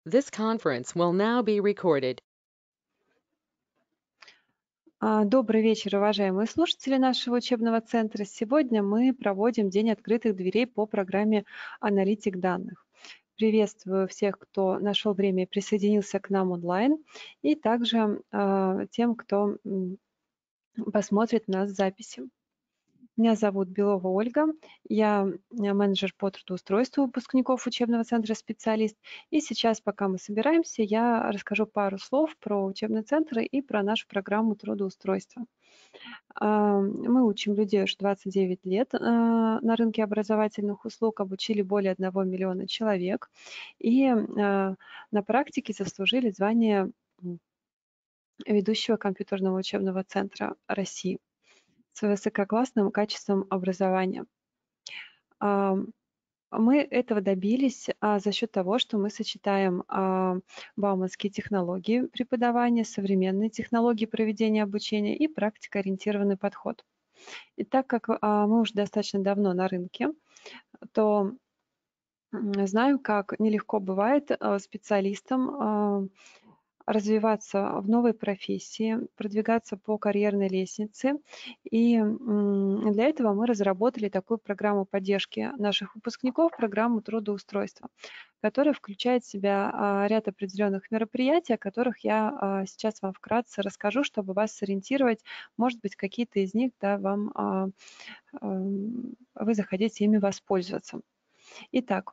This conference will now be recorded. Добрый вечер, уважаемые слушатели нашего учебного центра. Сегодня мы проводим День открытых дверей по программе «Аналитик данных». Приветствую всех, кто нашел время и присоединился к нам онлайн, и также тем, кто посмотрит нас в записи. Меня зовут Белова Ольга, я менеджер по трудоустройству выпускников учебного центра «Специалист». И сейчас, пока мы собираемся, я расскажу пару слов про учебный центр и про нашу программу трудоустройства. Мы учим людей уже 29 лет на рынке образовательных услуг, обучили более 1 миллиона человек и на практике заслужили звание ведущего компьютерного учебного центра России с высококлассным качеством образования. Мы этого добились за счет того, что мы сочетаем бауманские технологии преподавания, современные технологии проведения обучения и практикоориентированный подход. И так как мы уже достаточно давно на рынке, то знаю, как нелегко бывает специалистам развиваться в новой профессии, продвигаться по карьерной лестнице. И для этого мы разработали такую программу поддержки наших выпускников, программу трудоустройства, которая включает в себя ряд определенных мероприятий, о которых я сейчас вам вкратце расскажу, чтобы вас сориентировать. Может быть, какие-то из них вам вы захотите ими воспользоваться. Итак,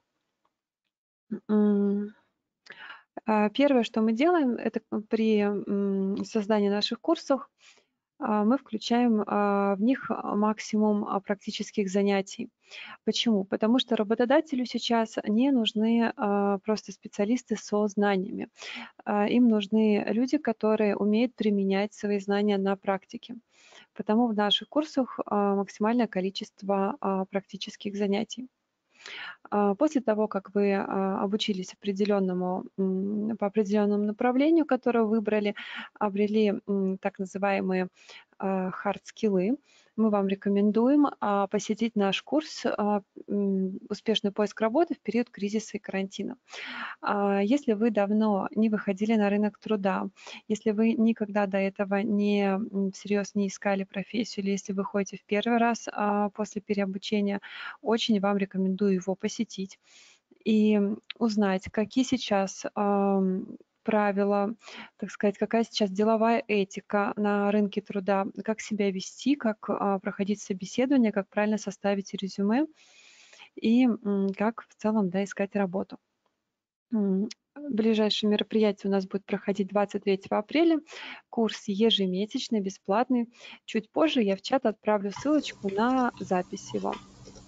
первое, что мы делаем, это при создании наших курсов мы включаем в них максимум практических занятий. Почему? Потому что работодателю сейчас не нужны просто специалисты со знаниями. Им нужны люди, которые умеют применять свои знания на практике. Потому в наших курсах максимальное количество практических занятий. После того, как вы обучились по определенному направлению, которое выбрали, обрели так называемые хард-скиллы, мы вам рекомендуем посетить наш курс «Успешный поиск работы в период кризиса и карантина». Если вы давно не выходили на рынок труда, если вы никогда до этого всерьез не искали профессию, или если вы ходите в первый раз после переобучения, очень вам рекомендую его посетить и узнать, какие сейчас правила, так сказать, какая сейчас деловая этика на рынке труда, как себя вести, как проходить собеседование, как правильно составить резюме и как в целом искать работу. Ближайшее мероприятие у нас будет проходить 23 апреля. Курс ежемесячный, бесплатный. Чуть позже я в чат отправлю ссылочку на запись его.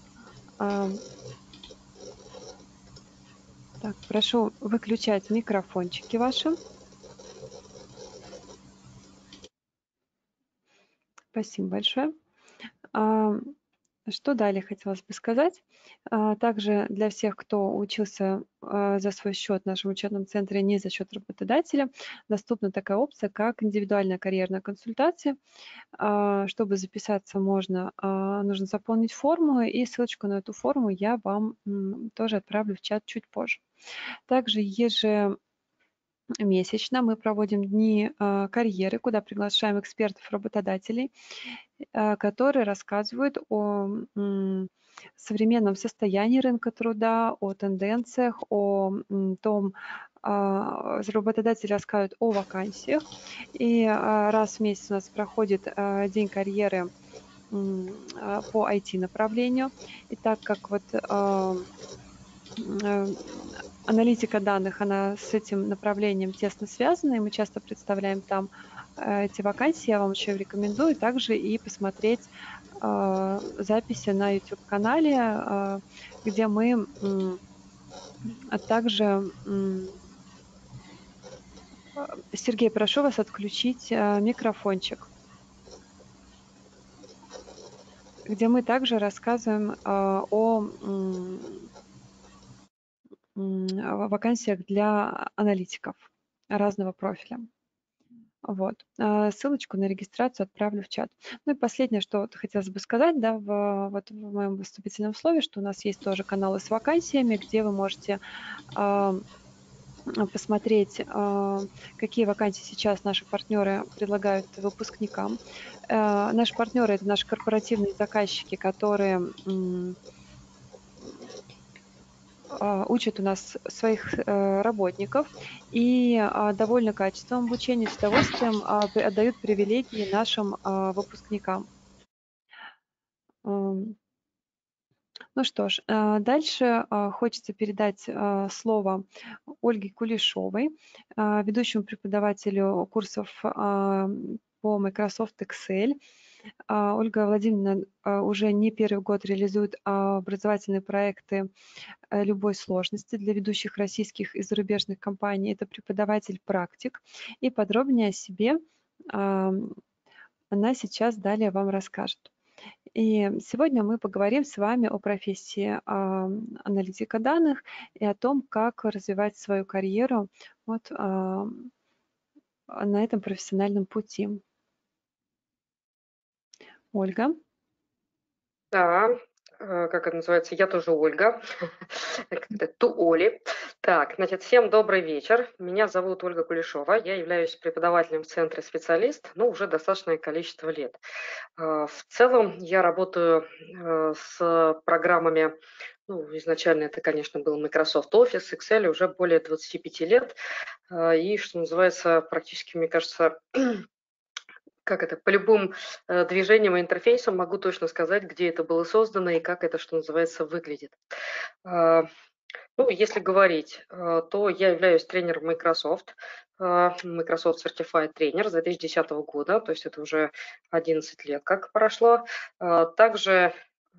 Так, прошу выключать микрофончики ваши. Спасибо большое. Что далее хотелось бы сказать? Также для всех, кто учился за свой счет в нашем учебном центре, не за счет работодателя, доступна такая опция, как индивидуальная карьерная консультация. Чтобы записаться нужно заполнить форму, и ссылочку на эту форму я вам тоже отправлю в чат чуть позже. Также ежемесячно мы проводим дни карьеры, куда приглашаем экспертов-работодателей, которые рассказывают о современном состоянии рынка труда, о тенденциях, о том, работодатели рассказывают о вакансиях. И раз в месяц у нас проходит день карьеры по IT-направлению. И так как аналитика данных, она с этим направлением тесно связана, и мы часто представляем там эти вакансии, я вам еще рекомендую также и посмотреть записи на YouTube-канале, где мы также... Сергей, прошу вас отключить микрофончик, где мы также рассказываем о вакансиях для аналитиков разного профиля. Вот. Ссылочку на регистрацию отправлю в чат. Ну и последнее, что хотелось бы сказать, в моем выступительном слове, что у нас есть тоже каналы с вакансиями, где вы можете посмотреть, какие вакансии сейчас наши партнеры предлагают выпускникам. Наши партнеры — это наши корпоративные заказчики, которые учат у нас своих работников и довольны качеством обучения, с удовольствием отдают привилегии нашим выпускникам. Ам, Ну что ж, дальше хочется передать слово Ольге Кулешовой, ведущему преподавателю курсов по Microsoft Excel. Ольга Владимировна уже не первый год реализует образовательные проекты любой сложности для ведущих российских и зарубежных компаний. Это преподаватель-практик. И подробнее о себе она сейчас далее вам расскажет. И сегодня мы поговорим с вами о профессии аналитика данных и о том, как развивать свою карьеру вот, на этом профессиональном пути. Ольга. Да, как это называется? Я тоже Ольга. Как-то ту Оли. Так, значит, всем добрый вечер. Меня зовут Ольга Кулешова. Я являюсь преподавателем в центре специалист, ну, уже достаточное количество лет. В целом я работаю с программами, ну, изначально это, конечно, был Microsoft Office, Excel уже более 25 лет. И, что называется, практически, мне кажется, как это, по любым движениям и интерфейсам могу точно сказать, где это было создано и как это, что называется, выглядит. А, Ну, если говорить, то я являюсь тренером Microsoft, Microsoft Certified тренер с 2010 года, то есть это уже 11 лет как прошло. Также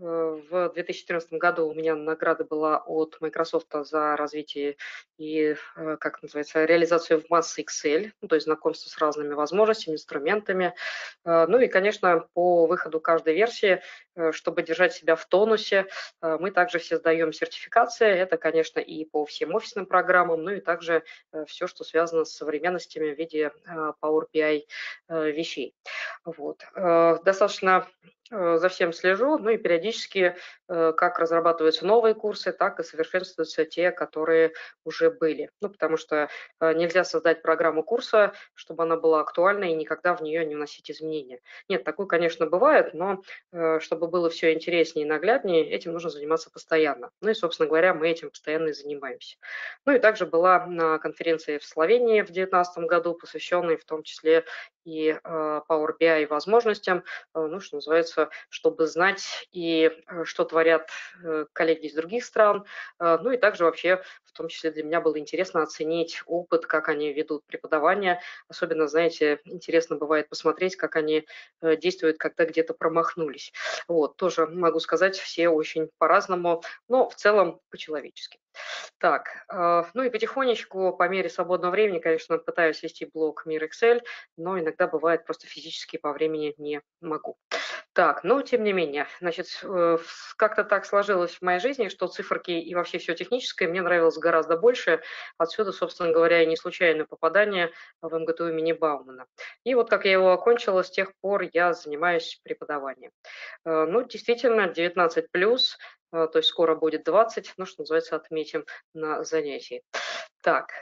в 2014 году у меня награда была от Microsoft за развитие и, как называется, реализацию в массы Excel, ну, то есть знакомство с разными возможностями, инструментами. Ну и, конечно, по выходу каждой версии, чтобы держать себя в тонусе, мы также все сдаем сертификации. Это, конечно, и по всем офисным программам, ну и также все, что связано с современностями в виде Power BI вещей. Вот. Достаточно за всем слежу, ну и периодически как разрабатываются новые курсы, так и совершенствуются те, которые уже были. Ну, потому что нельзя создать программу курса, чтобы она была актуальна и никогда в нее не вносить изменения. Нет, такое, конечно, бывает, но чтобы было все интереснее и нагляднее, этим нужно заниматься постоянно. Ну и, собственно говоря, мы этим постоянно и занимаемся. Ну и также была на конференции в Словении в 2019 году, посвященной в том числе и Power BI возможностям, ну, что называется, чтобы знать и что творят коллеги из других стран. Ну и также вообще, в том числе для меня было интересно оценить опыт, как они ведут преподавание. Особенно, знаете, интересно бывает посмотреть, как они действуют, когда где-то промахнулись. Вот, тоже могу сказать, все очень по-разному, но в целом по-человечески. Так, ну и потихонечку, по мере свободного времени, конечно, пытаюсь вести блог «Мир Excel», но иногда бывает просто физически по времени не могу. Так, но тем не менее, значит, как-то так сложилось в моей жизни, что циферки и вообще все техническое мне нравилось гораздо больше. Отсюда, собственно говоря, и не случайное попадание в МГТУ имени Баумана. И вот как я его окончила, с тех пор я занимаюсь преподаванием. Ну, действительно, 19 плюс, то есть скоро будет 20, ну, что называется, отметим на занятии. Так,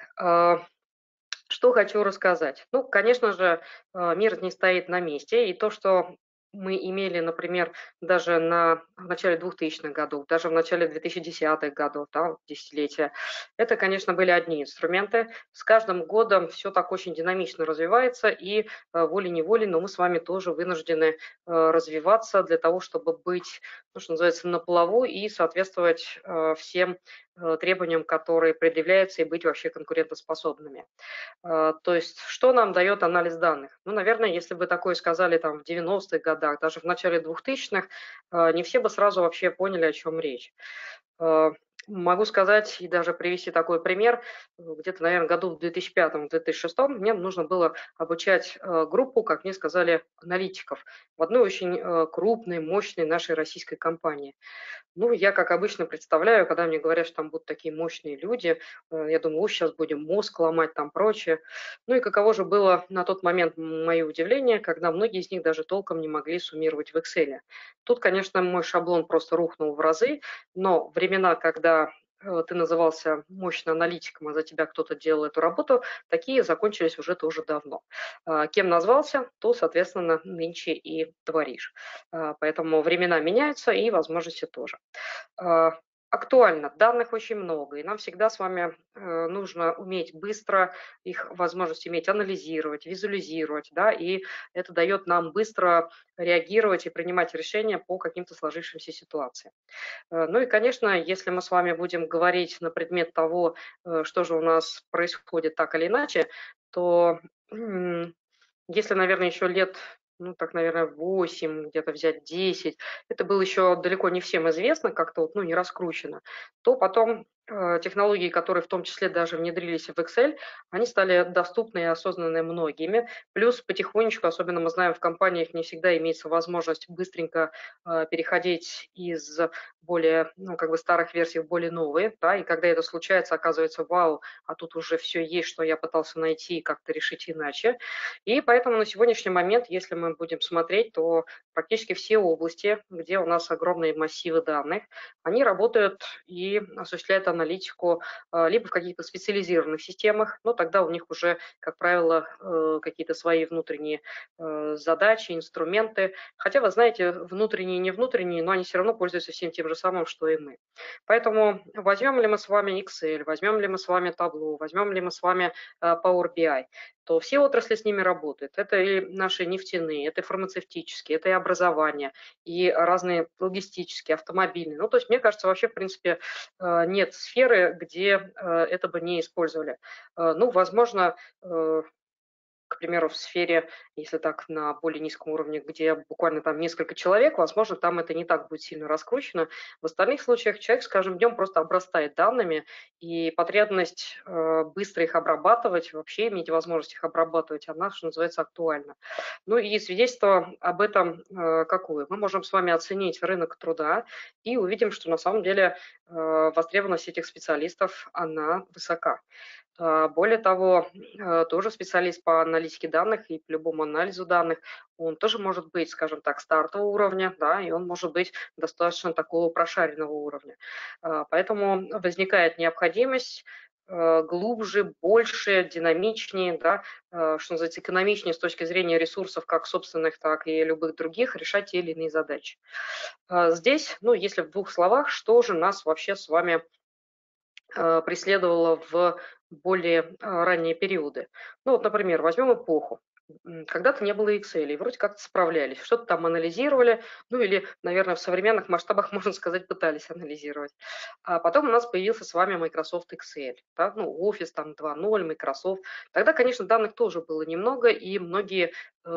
что хочу рассказать. Ну, конечно же, мир не стоит на месте, и то, что мы имели, например, даже в начале 2000-х годов, даже в начале 2010-х годов, да, вот десятилетия, это, конечно, были одни инструменты. С каждым годом все так очень динамично развивается, и волей-неволей, но мы с вами тоже вынуждены развиваться для того, чтобы быть, ну, что называется, на плаву и соответствовать всем требованиям, которые предъявляются, и быть вообще конкурентоспособными. То есть что нам дает анализ данных? Ну, наверное, если бы такое сказали там в 90-х годах, даже в начале 2000-х, не все бы сразу вообще поняли, о чем речь. Э, Могу сказать и даже привести такой пример. Где-то, наверное, году в 2005-2006 мне нужно было обучать группу, как мне сказали, аналитиков в одной очень крупной, мощной нашей российской компании. Ну, я, как обычно, представляю, когда мне говорят, что там будут такие мощные люди, я думаю, сейчас будем мозг ломать, там прочее. Ну и каково же было на тот момент мое удивление, когда многие из них даже толком не могли суммировать в Excel. Тут, конечно, мой шаблон просто рухнул в разы, но времена, когда ты назывался мощно аналитиком, а за тебя кто-то делал эту работу, такие закончились уже тоже давно. Кем назвался, то, соответственно, нынче и творишь. Поэтому времена меняются и возможности тоже. А, Актуально, данных очень много, и нам всегда с вами нужно уметь быстро их возможность иметь, анализировать, визуализировать, да, и это дает нам быстро реагировать и принимать решения по каким-то сложившимся ситуациям. Ну и, конечно, если мы с вами будем говорить на предмет того, что же у нас происходит так или иначе, то если, наверное, еще лет, ну, так, наверное, 8, где-то взять 10, это было еще далеко не всем известно, как-то вот, ну, не раскручено, то потом технологии, которые в том числе даже внедрились в Excel, они стали доступны и осознаны многими. Плюс потихонечку, особенно мы знаем, в компаниях не всегда имеется возможность быстренько переходить из более, ну, как бы старых версий в более новые, да, и когда это случается, оказывается, вау, а тут уже все есть, что я пытался найти и как-то решить иначе. И поэтому на сегодняшний момент, если мы будем смотреть, то практически все области, где у нас огромные массивы данных, они работают и осуществляют аналитику либо в каких-то специализированных системах, но тогда у них уже, как правило, какие-то свои внутренние задачи, инструменты. Хотя, вы знаете, внутренние и не внутренние, но они все равно пользуются всем тем же самым, что и мы. Поэтому возьмем ли мы с вами Excel, возьмем ли мы с вами Tableau, возьмем ли мы с вами Power BI, то все отрасли с ними работают. Это и наши нефтяные, это и фармацевтические, это и образование, и разные логистические, автомобильные. Ну, то есть, мне кажется, вообще, в принципе, нет сферы, где это бы не использовали. Ну, возможно, к примеру, в сфере, если так на более низком уровне, где буквально там несколько человек, возможно, там это не так будет сильно раскручено. В остальных случаях человек, скажем, днем просто обрастает данными, и потребность быстро их обрабатывать, вообще иметь возможность их обрабатывать, она, что называется, актуальна. Ну и свидетельство об этом какое? Мы можем с вами оценить рынок труда и увидим, что на самом деле востребованность этих специалистов, она высока. Более того, тоже специалист по аналитике данных и по любому анализу данных, он тоже может быть, скажем так, стартового уровня, да, и он может быть достаточно такого прошаренного уровня. Поэтому возникает необходимость глубже, больше, динамичнее, да, что называется, экономичнее с точки зрения ресурсов, как собственных, так и любых других, решать те или иные задачи. Здесь, ну, если в двух словах, что же нас вообще с вами преследовала в более ранние периоды. Ну вот, например, возьмем эпоху. Когда-то не было Excel, и вроде как-то справлялись, что-то там анализировали, ну или, наверное, в современных масштабах, можно сказать, пытались анализировать. А потом у нас появился с вами Microsoft Excel, да, ну, Office там 2.0, Microsoft. Тогда, конечно, данных тоже было немного, и многие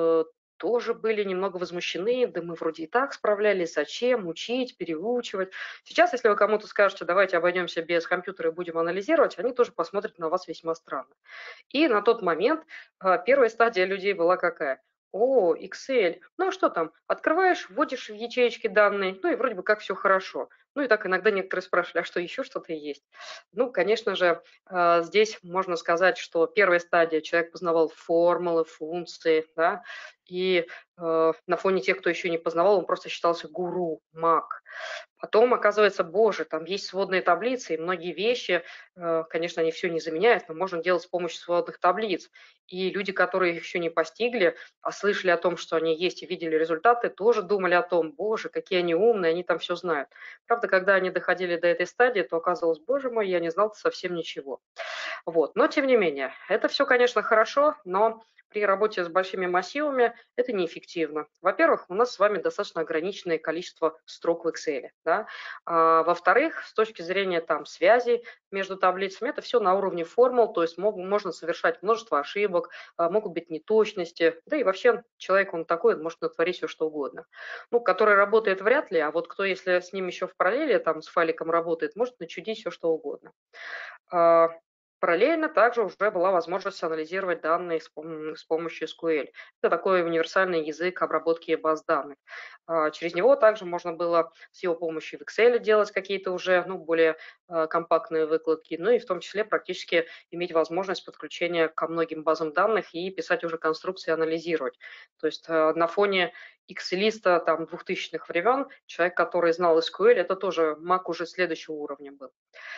тоже были немного возмущены, да мы вроде и так справлялись, зачем учить, переучивать. Сейчас, если вы кому-то скажете, давайте обойдемся без компьютера и будем анализировать, они тоже посмотрят на вас весьма странно. И на тот момент первая стадия людей была какая? О, Excel. Ну а что там? Открываешь, вводишь в ячеечки данные, ну и вроде бы как все хорошо. Ну и так иногда некоторые спрашивали, а что еще что-то есть? Ну, конечно же, здесь можно сказать, что первая стадия человек познавал формулы, функции, да, и на фоне тех, кто еще не познавал, он просто считался гуру, маг. Потом оказывается, боже, там есть сводные таблицы, и многие вещи, конечно, они все не заменяют, но можно делать с помощью сводных таблиц. И люди, которые их еще не постигли, а слышали о том, что они есть и видели результаты, тоже думали о том, боже, какие они умные, они там все знают. Правда, когда они доходили до этой стадии, то оказалось, боже мой, я не знал совсем ничего. Вот. Но тем не менее, это все, конечно, хорошо, но при работе с большими массивами это неэффективно. Во-первых, у нас с вами достаточно ограниченное количество строк в Excel. Да? Во-вторых, с точки зрения там, связи между таблицами, это все на уровне формул, то есть можно совершать множество ошибок, могут быть неточности, да и вообще человек, он такой, он может натворить все, что угодно. Ну, который работает вряд ли, а вот кто, если с ним еще в параллели, там, с файликом работает, может начудить все, что угодно. А, Параллельно также уже была возможность анализировать данные с помощью SQL. Это такой универсальный язык обработки баз данных. Через него также можно было с его помощью в Excel делать какие-то уже ну, более компактные выкладки, ну и в том числе практически иметь возможность подключения ко многим базам данных и писать уже конструкции, анализировать. То есть на фоне Excel-листа там 2000-х времен человек, который знал SQL, это тоже маг уже следующего уровня был.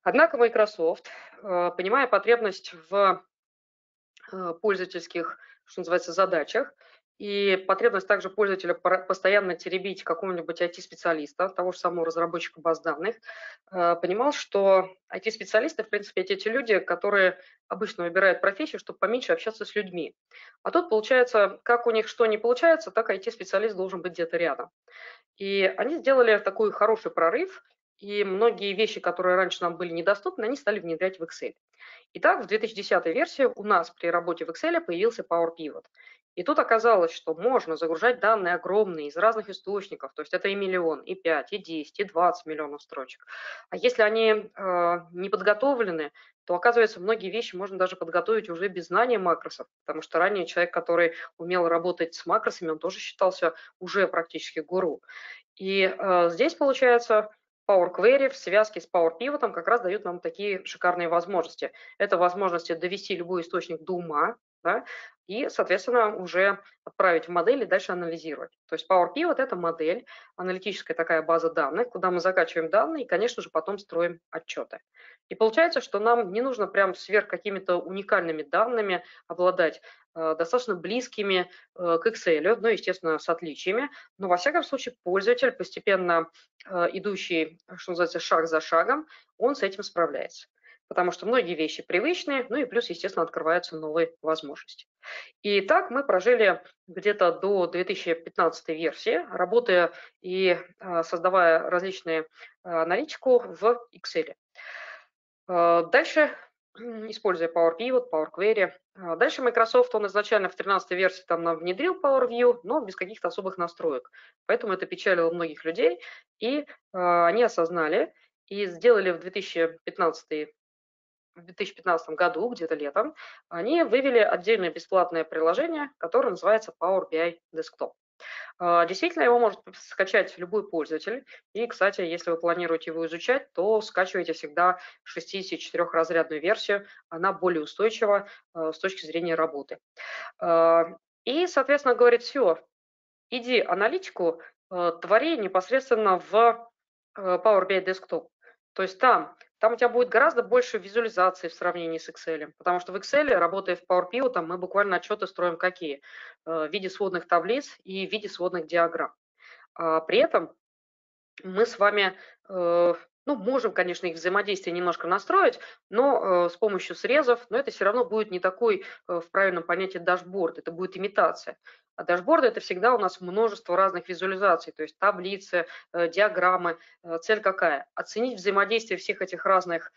Однако Microsoft, понимая потребность в пользовательских, что называется, задачах, и потребность также пользователя постоянно теребить какого-нибудь IT-специалиста, того же самого разработчика баз данных, понимал, что IT-специалисты, в принципе, это те люди, которые обычно выбирают профессию, чтобы поменьше общаться с людьми. А тут, получается, как у них что не получается, так IT-специалист должен быть где-то рядом. И они сделали такой хороший прорыв, и многие вещи, которые раньше нам были недоступны, они стали внедрять в Excel. Итак, в 2010 версии у нас при работе в Excel появился Power Pivot. И тут оказалось, что можно загружать данные огромные из разных источников, то есть это и миллион, и 5, и 10, и 20 миллионов строчек. А если они не подготовлены, то, оказывается, многие вещи можно даже подготовить уже без знания макросов, потому что ранее человек, который умел работать с макросами, он тоже считался уже практически гуру. И здесь, получается, Power Query в связке с Power Pivot как раз дают нам такие шикарные возможности. Это возможности довести любой источник до ума, да, и, соответственно, уже отправить в модель и дальше анализировать. То есть Power Pivot – это модель, аналитическая такая база данных, куда мы закачиваем данные и, конечно же, потом строим отчеты. И получается, что нам не нужно прям сверх какими-то уникальными данными обладать, достаточно близкими к Excel, ну, естественно, с отличиями, но, во всяком случае, пользователь, постепенно идущий, что называется, шаг за шагом, он с этим справляется. Потому что многие вещи привычные, ну и плюс, естественно, открываются новые возможности. И так мы прожили где-то до 2015 версии, работая и создавая различные аналитику в Excel. Дальше, используя Power Pivot, Power Query. Дальше Microsoft, он изначально в 13 версии там нам внедрил Power View, но без каких-то особых настроек. Поэтому это печалило многих людей, и они осознали и сделали в 2015 году, где-то летом, они вывели отдельное бесплатное приложение, которое называется Power BI Desktop. Действительно, его может скачать любой пользователь. И, кстати, если вы планируете его изучать, то скачивайте всегда 64-разрядную версию. Она более устойчива с точки зрения работы. И, соответственно, говорит, все, иди аналитику, твори непосредственно в Power BI Desktop. То есть там у тебя будет гораздо больше визуализации в сравнении с Excel. Потому что в Excel, работая в Power Pivot, мы буквально отчеты строим какие? В виде сводных таблиц и в виде сводных диаграмм. При этом мы с вами, ну, можем, конечно, их взаимодействие немножко настроить, но с помощью срезов, но это все равно будет не такой, в правильном понятии, дашборд, это будет имитация. А дашборды – это всегда у нас множество разных визуализаций, то есть таблицы, диаграммы. Цель какая? Оценить взаимодействие всех этих разных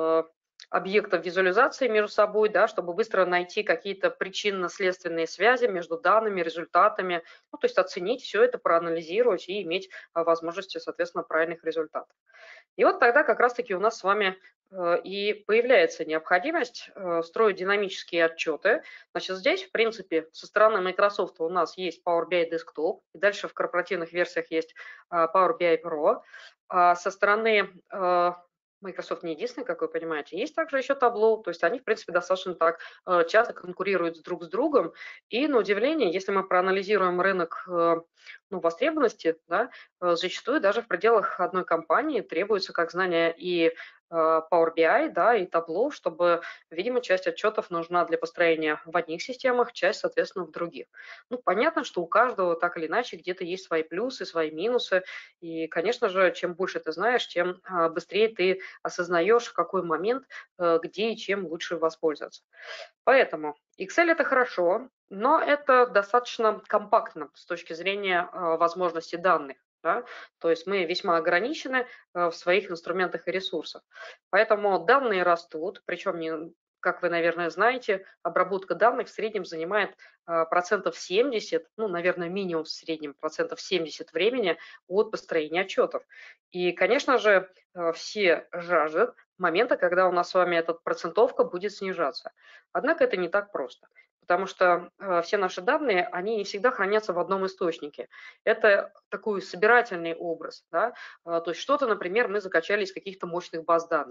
объектов визуализации между собой, да, чтобы быстро найти какие-то причинно-следственные связи между данными, результатами, ну, то есть оценить все это, проанализировать и иметь возможности, соответственно, правильных результатов. И вот тогда как раз-таки у нас с вами и появляется необходимость строить динамические отчеты. Значит, здесь, в принципе, со стороны Microsoft у нас есть Power BI Desktop, и дальше в корпоративных версиях есть Power BI Pro. А со стороны Microsoft не единственный, как вы понимаете. Есть также еще Tableau, то есть они, в принципе, достаточно так часто конкурируют друг с другом. И, на удивление, если мы проанализируем рынок ну, востребованности, да, зачастую даже в пределах одной компании требуется как знание и Power BI, да, и Tableau, чтобы, видимо, часть отчетов нужна для построения в одних системах, часть, соответственно, в других. Ну, понятно, что у каждого так или иначе где-то есть свои плюсы, свои минусы, и, конечно же, чем больше ты знаешь, тем быстрее ты осознаешь, в какой момент, где и чем лучше воспользоваться. Поэтому Excel – это хорошо, но это достаточно компактно с точки зрения возможности данных. Да? То есть мы весьма ограничены в своих инструментах и ресурсах. Поэтому данные растут, причем, не, как вы, наверное, знаете, обработка данных в среднем занимает процентов 70, ну, наверное, минимум в среднем процентов 70 времени от построения отчетов. И, конечно же, все жаждут момента, когда у нас с вами эта процентовка будет снижаться. Однако это не так просто, потому что все наши данные, они не всегда хранятся в одном источнике. Это такой собирательный образ. Да? То есть что-то, например, мы закачали из каких-то мощных баз данных.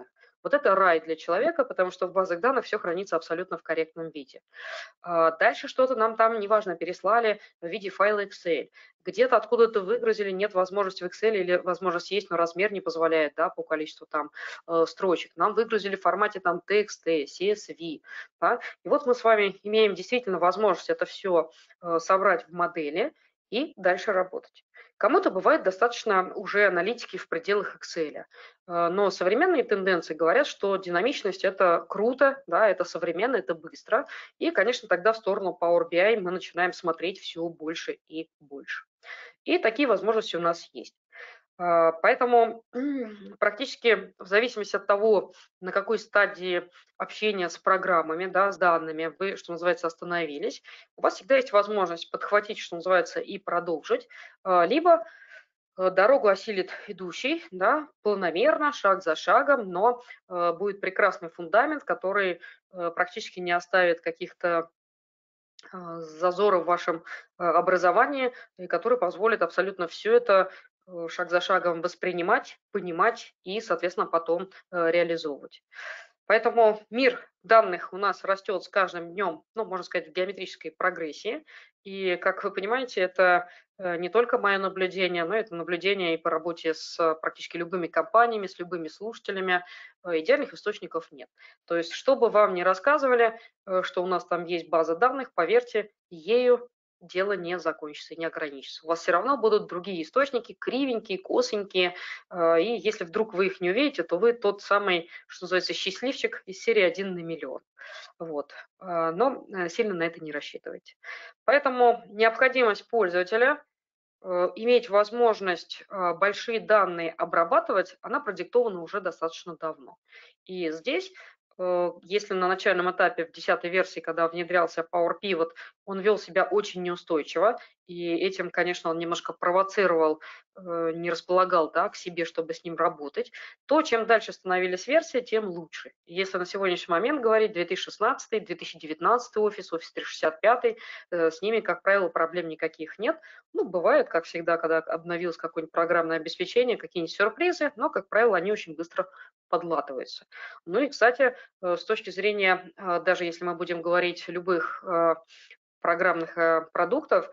Вот это рай для человека, потому что в базах данных все хранится абсолютно в корректном виде. Дальше что-то нам там, неважно, переслали в виде файла Excel. Где-то откуда-то выгрузили, нет возможности в Excel или возможность есть, но размер не позволяет, да, по количеству там строчек. Нам выгрузили в формате там TXT, CSV. Да? И вот мы с вами имеем действительно возможность это все собрать в модели и дальше работать. Кому-то бывает достаточно уже аналитики в пределах Excel. Но современные тенденции говорят, что динамичность – это круто, да, это современно, это быстро. И, конечно, тогда в сторону Power BI мы начинаем смотреть все больше и больше. И такие возможности у нас есть. Поэтому практически в зависимости от того, на какой стадии общения с программами, да, с данными вы, что называется, остановились, у вас всегда есть возможность подхватить, что называется, и продолжить, либо дорогу осилит идущий, да, планомерно, шаг за шагом, но будет прекрасный фундамент, который практически не оставит каких-то зазоров в вашем образовании, и который позволит абсолютно все это шаг за шагом воспринимать, понимать и, соответственно, потом реализовывать. Поэтому мир данных у нас растет с каждым днем, ну, можно сказать, в геометрической прогрессии. И, как вы понимаете, это не только мое наблюдение, но это наблюдение и по работе с практически любыми компаниями, с любыми слушателями. Идеальных источников нет. То есть, что бы вам ни рассказывали, что у нас там есть база данных, поверьте, ею дело не закончится и не ограничится. У вас все равно будут другие источники, кривенькие, косенькие, и если вдруг вы их не увидите, то вы тот самый, что называется, счастливчик из серии «1 на миллион». Вот. Но сильно на это не рассчитывайте. Поэтому необходимость пользователя иметь возможность большие данные обрабатывать, она продиктована уже достаточно давно. И здесь, если на начальном этапе, в 10-й версии, когда внедрялся Power Pivot, он вел себя очень неустойчиво, и этим, конечно, он немножко провоцировал, не располагал, да, к себе, чтобы с ним работать, то чем дальше становились версии, тем лучше. Если на сегодняшний момент говорить 2016, 2019 офис, офис 365, с ними, как правило, проблем никаких нет. Ну, бывает, как всегда, когда обновилось какое-нибудь программное обеспечение, какие-нибудь сюрпризы, но, как правило, они очень быстро подлатываются. Ну и, кстати, с точки зрения, даже если мы будем говорить любых программных продуктов,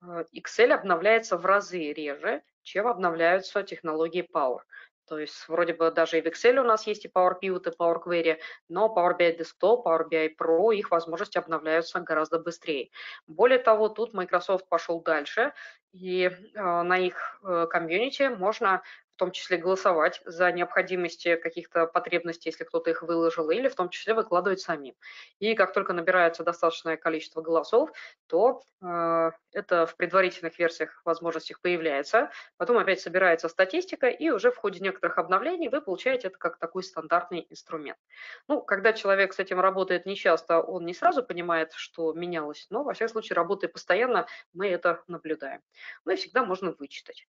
Excel обновляется в разы реже, чем обновляются технологии Power. То есть вроде бы даже и в Excel у нас есть и Power Pivot, и Power Query, но Power BI Desktop, Power BI Pro, их возможности обновляются гораздо быстрее. Более того, тут Microsoft пошел дальше, и на их комьюнити можно в том числе голосовать за необходимости каких-то потребностей, если кто-то их выложил, или в том числе выкладывать самим. И как только набирается достаточное количество голосов, то это в предварительных версиях возможностях появляется, потом опять собирается статистика, и уже в ходе некоторых обновлений вы получаете это как такой стандартный инструмент. Ну, когда человек с этим работает нечасто, он не сразу понимает, что менялось, но, во всяком случае, работая постоянно, мы это наблюдаем. Ну и всегда можно вычитать.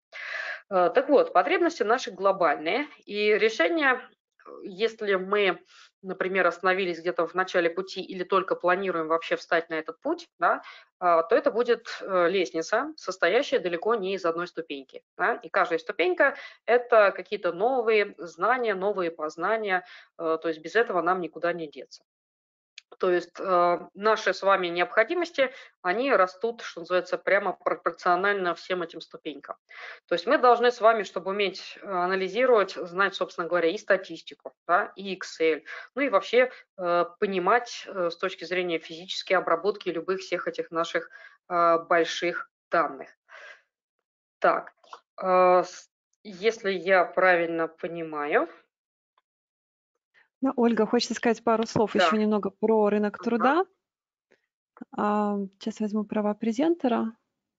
Так вот, потребности наши глобальные, и решение, если мы, например, остановились где-то в начале пути или только планируем вообще встать на этот путь, да, то это будет лестница, состоящая далеко не из одной ступеньки. Да, и каждая ступенька – это какие-то новые знания, новые познания, то есть без этого нам никуда не деться. То есть наши с вами необходимости, они растут, что называется, прямо пропорционально всем этим ступенькам. То есть мы должны с вами, чтобы уметь анализировать, знать, собственно говоря, и статистику, да, и Excel, ну и вообще понимать с точки зрения физической обработки любых всех этих наших больших данных. Так, если я правильно понимаю. Да, Ольга, хочется сказать пару слов Да. еще немного про рынок труда. Сейчас возьму права презентера.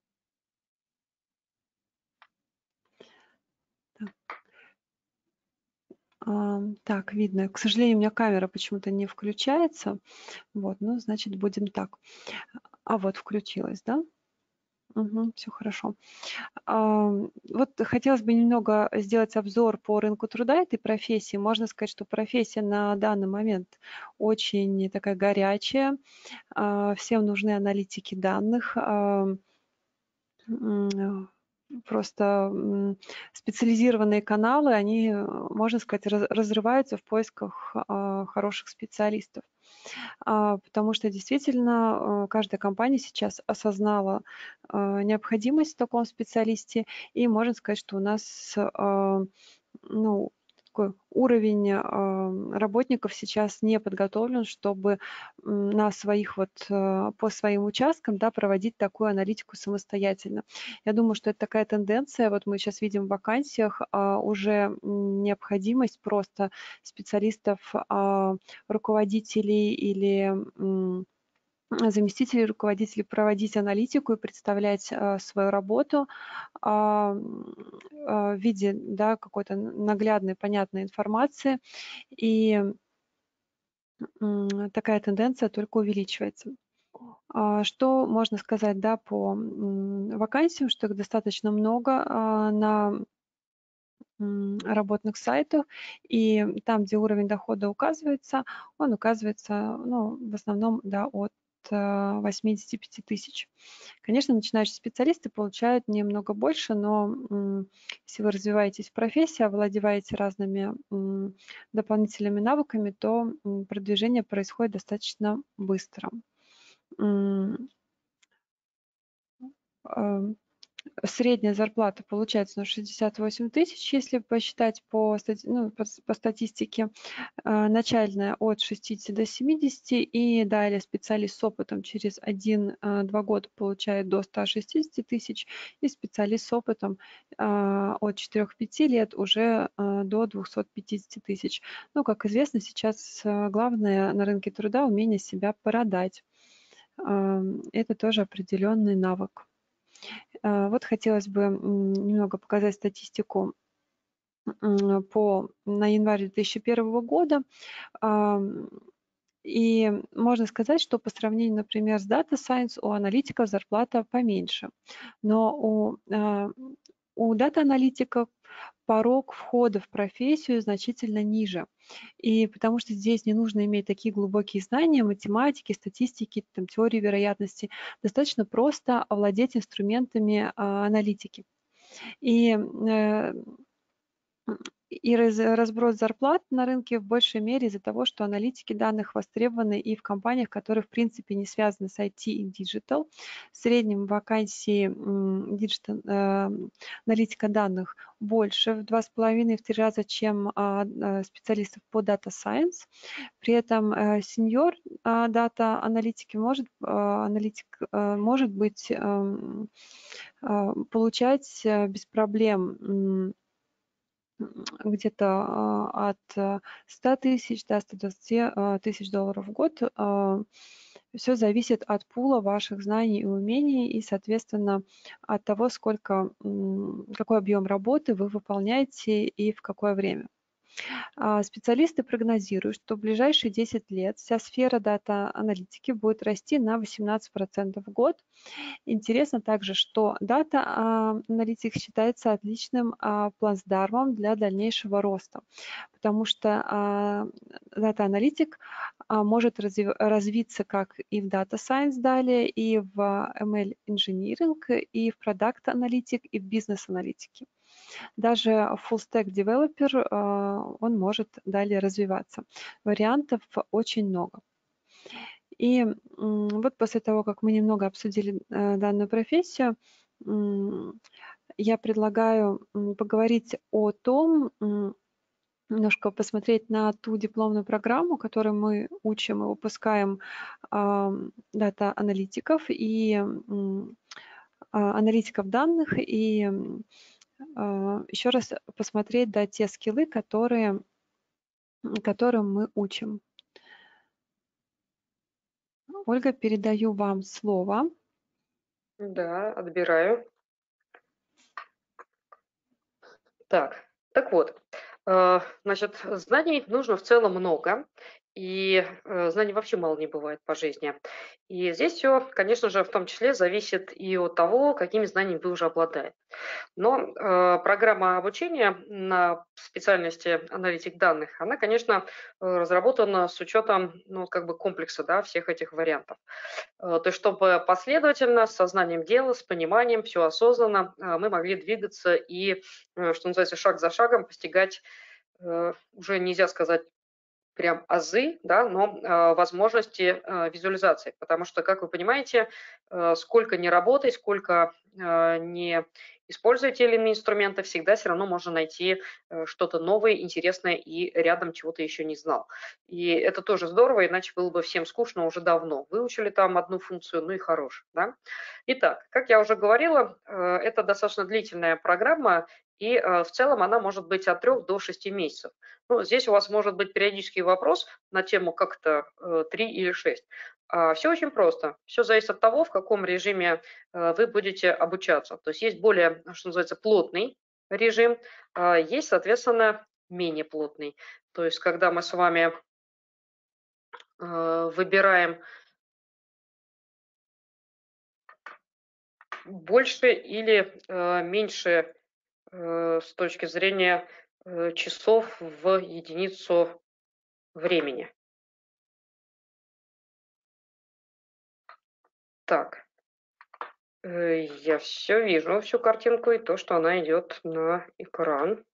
Так, видно. К сожалению, у меня камера почему-то не включается. Вот, ну, значит, будем так. Вот, включилась, да? Угу, все хорошо. Вот хотелось бы немного сделать обзор по рынку труда этой профессии. Можно сказать, что профессия на данный момент очень такая горячая. Всем нужны аналитики данных. просто специализированные каналы, они, можно сказать, разрываются в поисках хороших специалистов. Потому что действительно каждая компания сейчас осознала необходимость в таком специалисте, и можно сказать, что у нас ну, такой уровень работников сейчас не подготовлен, чтобы на своих по своим участкам, да, проводить такую аналитику самостоятельно. Я думаю, что это такая тенденция, вот мы сейчас видим в вакансиях уже необходимость просто специалистов, руководителей или заместителей руководителей проводить аналитику и представлять свою работу в виде, да, какой-то наглядной, понятной информации. И такая тенденция только увеличивается. Что можно сказать, да, по вакансиям, что их достаточно много на работных сайтах, и там, где уровень дохода указывается, он указывается, ну, в основном, да, от 85 тысяч. Конечно, начинающие специалисты получают немного больше, но если вы развиваетесь в профессии, овладеваете разными дополнительными навыками, то продвижение происходит достаточно быстро. Средняя зарплата получается на 68 тысяч, если посчитать по статистике. Начальная от 60 до 70, и далее специалист с опытом через 1-2 года получает до 160 тысяч, и специалист с опытом от 4-5 лет уже до 250 тысяч. Ну, как известно, сейчас главное на рынке труда умение себя продать. Это тоже определенный навык. Вот хотелось бы немного показать статистику на январь 2001 года. И можно сказать, что по сравнению, например, с Data Science у аналитиков зарплата поменьше. Но у дата-аналитиков порог входа в профессию значительно ниже. И потому что здесь не нужно иметь такие глубокие знания математики, статистики, там, теории вероятности. Достаточно просто овладеть инструментами аналитики. И разброс зарплат на рынке в большей мере из-за того, что аналитики данных востребованы и в компаниях, которые в принципе не связаны с IT и Digital. В среднем вакансии аналитика данных больше в 2,5-3 раза, чем специалистов по Data Science. При этом senior дата аналитик может быть получать без проблем где-то от 100 тысяч до 120 тысяч долларов в год. Все зависит от пула ваших знаний и умений и, соответственно, от того, какой объем работы вы выполняете и в какое время. Специалисты прогнозируют, что в ближайшие 10 лет вся сфера дата-аналитики будет расти на 18% в год. Интересно также, что дата-аналитик считается отличным плацдармом для дальнейшего роста, потому что дата-аналитик может развиться как и в Data Science далее, и в ML Engineering, и в Product Analytic, и в Business аналитике. Даже full stack developer, он может далее развиваться. Вариантов очень много. И вот после того, как мы немного обсудили данную профессию, я предлагаю поговорить о том, немножко посмотреть на ту дипломную программу, которую мы учим и выпускаем дата-аналитиков и аналитиков данных, и еще раз посмотреть, да, те скиллы, которым мы учим. Ольга, передаю вам слово. Да, отбираю. Так вот, значит, знаний нужно в целом много, и знаний вообще мало не бывает по жизни. И здесь все, конечно же, в том числе зависит и от того, какими знаниями вы уже обладаете. Но программа обучения на специальности аналитик данных, она, конечно, разработана с учетом, ну, как бы комплекса, да, всех этих вариантов. То есть, чтобы последовательно, с сознанием дела, с пониманием, все осознанно мы могли двигаться и, что называется, шаг за шагом постигать, уже нельзя сказать прям азы, да, но возможности визуализации. Потому что, как вы понимаете, сколько не работай, сколько не используя те или иные инструменты, всегда все равно можно найти что-то новое, интересное и рядом чего-то еще не знал. И это тоже здорово, иначе было бы всем скучно уже давно. Выучили там одну функцию, ну и хорош. Да? Итак, как я уже говорила, это достаточно длительная программа, и в целом она может быть от 3 до 6 месяцев. Ну, здесь у вас может быть периодический вопрос на тему как-то 3 или 6. Все очень просто. Все зависит от того, в каком режиме вы будете обучаться. То есть есть более, что называется, плотный режим, есть, соответственно, менее плотный. То есть когда мы с вами выбираем больше или меньше с точки зрения часов в единицу времени. Так, я все вижу, всю картинку и то, что она идет на экран.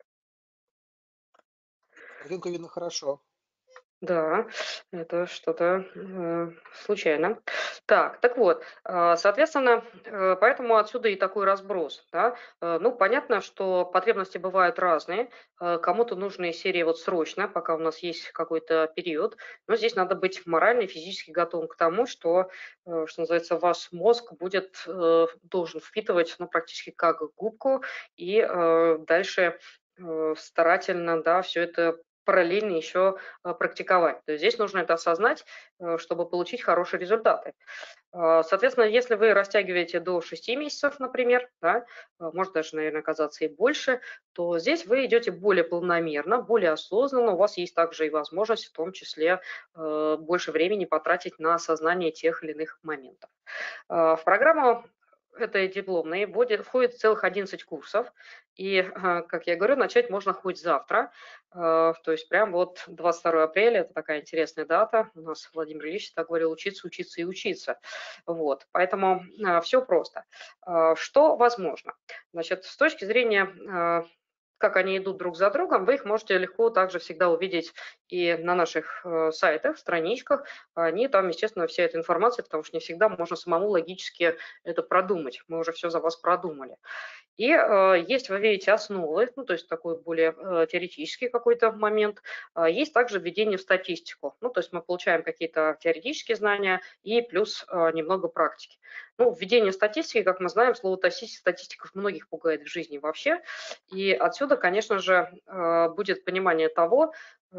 Картинку видно хорошо. Да, это что-то случайно. Так вот, соответственно, поэтому отсюда и такой разброс, да. Ну, понятно, что потребности бывают разные. Кому-то нужны серии вот срочно, пока у нас есть какой-то период, но здесь надо быть морально и физически готовым к тому, что называется, ваш мозг будет, должен впитывать, ну, практически как губку, и дальше старательно, да, все это параллельно еще практиковать. То есть здесь нужно это осознать, чтобы получить хорошие результаты. Соответственно, если вы растягиваете до 6 месяцев, например, да, может даже, наверное, оказаться и больше, то здесь вы идете более планомерно, более осознанно. У вас есть также и возможность, в том числе, больше времени потратить на осознание тех или иных моментов. В программу этой дипломной входит целых 11 курсов. И, как я говорю, начать можно хоть завтра. То есть прям вот 22 апреля, это такая интересная дата. У нас Владимир Ильич так говорил: учиться, учиться и учиться. Вот, поэтому все просто. Что возможно? Значит, с точки зрения как они идут друг за другом, вы их можете легко также всегда увидеть и на наших сайтах, страничках. Они там, естественно, вся эта информация, потому что не всегда можно самому логически это продумать. Мы уже все за вас продумали. И есть, вы видите, основы, ну, то есть такой более теоретический какой-то момент. Есть также введение в статистику. Ну, то есть мы получаем какие-то теоретические знания и плюс немного практики. Ну, введение в статистики, как мы знаем, слово статистиков многих пугает в жизни вообще. И отсюда, конечно же, будет понимание того,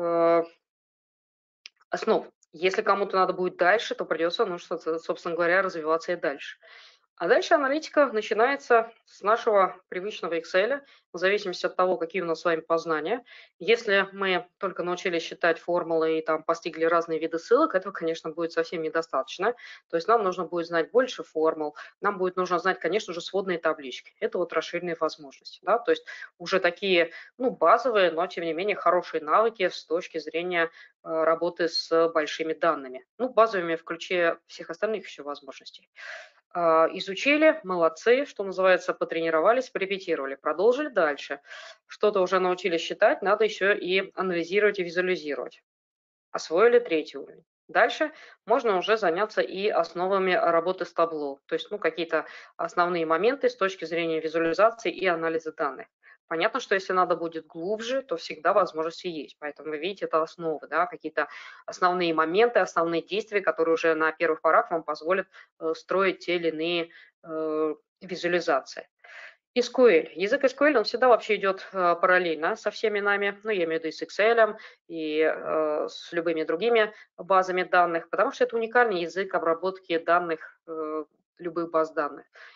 основ. Если кому-то надо будет дальше, то придется, ну, что, собственно говоря, развиваться и дальше. А дальше аналитика начинается с нашего привычного Excel, в зависимости от того, какие у нас с вами познания. Если мы только научились считать формулы и там постигли разные виды ссылок, этого, конечно, будет совсем недостаточно. То есть нам нужно будет знать больше формул, нам будет нужно знать, конечно же, сводные таблички. Это вот расширенные возможности. Да? То есть уже такие, ну, базовые, но, тем не менее, хорошие навыки с точки зрения работы с большими данными. Ну, базовыми в ключе всех остальных еще возможностей. Изучили, молодцы, что называется, потренировались, порепетировали, продолжили дальше. Что-то уже научились считать, надо еще и анализировать и визуализировать. Освоили 3 уровень. Дальше можно уже заняться и основами работы с табло, то есть, ну, какие-то основные моменты с точки зрения визуализации и анализа данных. Понятно, что если надо будет глубже, то всегда возможности есть. Поэтому вы видите, это основы, да, какие-то основные моменты, основные действия, которые уже на первых порах вам позволят строить те или иные визуализации. SQL. Язык SQL, он всегда вообще идет параллельно со всеми нами, ну, я имею в виду и с Excel, и с любыми другими базами данных, потому что это уникальный язык обработки данных, любых баз данных.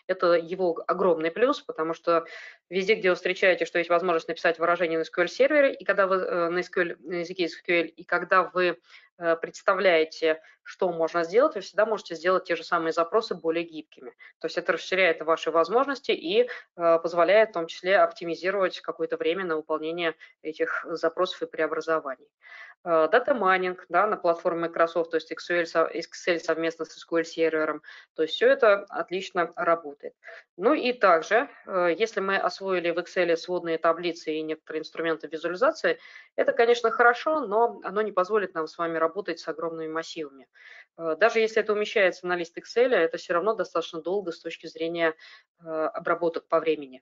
Это его огромный плюс, потому что везде, где вы встречаете, что есть возможность написать выражение на SQL-сервере, и когда вы на SQL, на языке SQL, и когда вы представляете, что можно сделать, вы всегда можете сделать те же самые запросы более гибкими. То есть это расширяет ваши возможности и позволяет в том числе оптимизировать какое-то время на выполнение этих запросов и преобразований. Дата майнинг, да, на платформе Microsoft, то есть Excel совместно с SQL сервером, то есть все это отлично работает. Ну и также, если мы освоили в Excel сводные таблицы и некоторые инструменты визуализации, это, конечно, хорошо, но оно не позволит нам с вами работать с огромными массивами. Даже если это умещается на лист Excel, это все равно достаточно долго с точки зрения обработок по времени.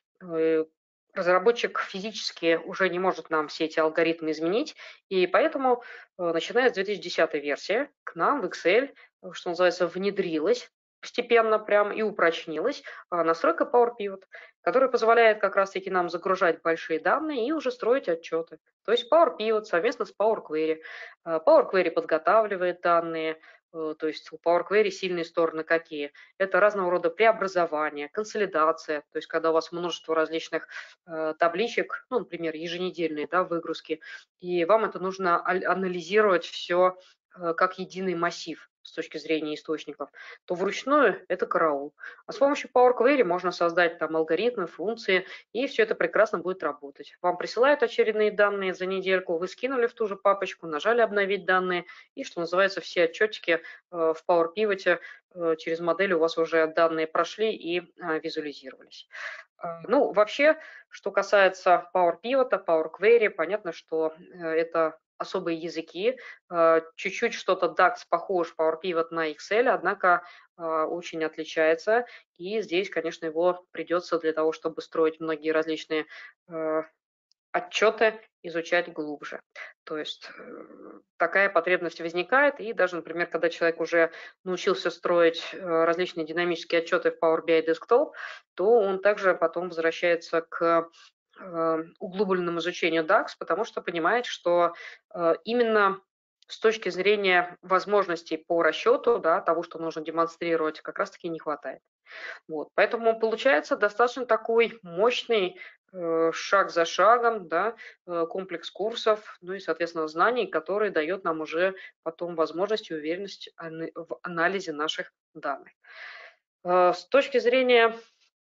Разработчик физически уже не может нам все эти алгоритмы изменить, и поэтому, начиная с 2010 версии, к нам в Excel, что называется, внедрилась постепенно прям и упрочнилась настройка Power Pivot, которая позволяет как раз-таки нам загружать большие данные и уже строить отчеты. То есть Power Pivot совместно с Power Query. Power Query подготавливает данные, то есть у Power Query сильные стороны какие? Это разного рода преобразования, консолидация, то есть когда у вас множество различных табличек, ну, например, еженедельные, да, выгрузки, и вам это нужно анализировать все как единый массив с точки зрения источников, то вручную это караул. А с помощью Power Query можно создать там алгоритмы, функции, и все это прекрасно будет работать. Вам присылают очередные данные за недельку, вы скинули в ту же папочку, нажали обновить данные, и, что называется, все отчетики в Power Pivot через модель у вас уже данные прошли и визуализировались. Ну, вообще, что касается Power Pivot, Power Query, понятно, что это особые языки. Чуть-чуть что-то DAX похож Power Pivot на Excel, однако очень отличается. И здесь, конечно, его придется для того, чтобы строить многие различные отчеты, изучать глубже. То есть такая потребность возникает, и даже, например, когда человек уже научился строить различные динамические отчеты в Power BI Desktop, то он также потом возвращается к углубленному изучению DAX, потому что понимает, что именно с точки зрения возможностей по расчету, да, того, что нужно демонстрировать, как раз-таки не хватает. Вот. Поэтому получается достаточно такой мощный шаг за шагом, да, комплекс курсов, ну и, соответственно, знаний, который дает нам уже потом возможность и уверенность в анализе наших данных. С точки зрения,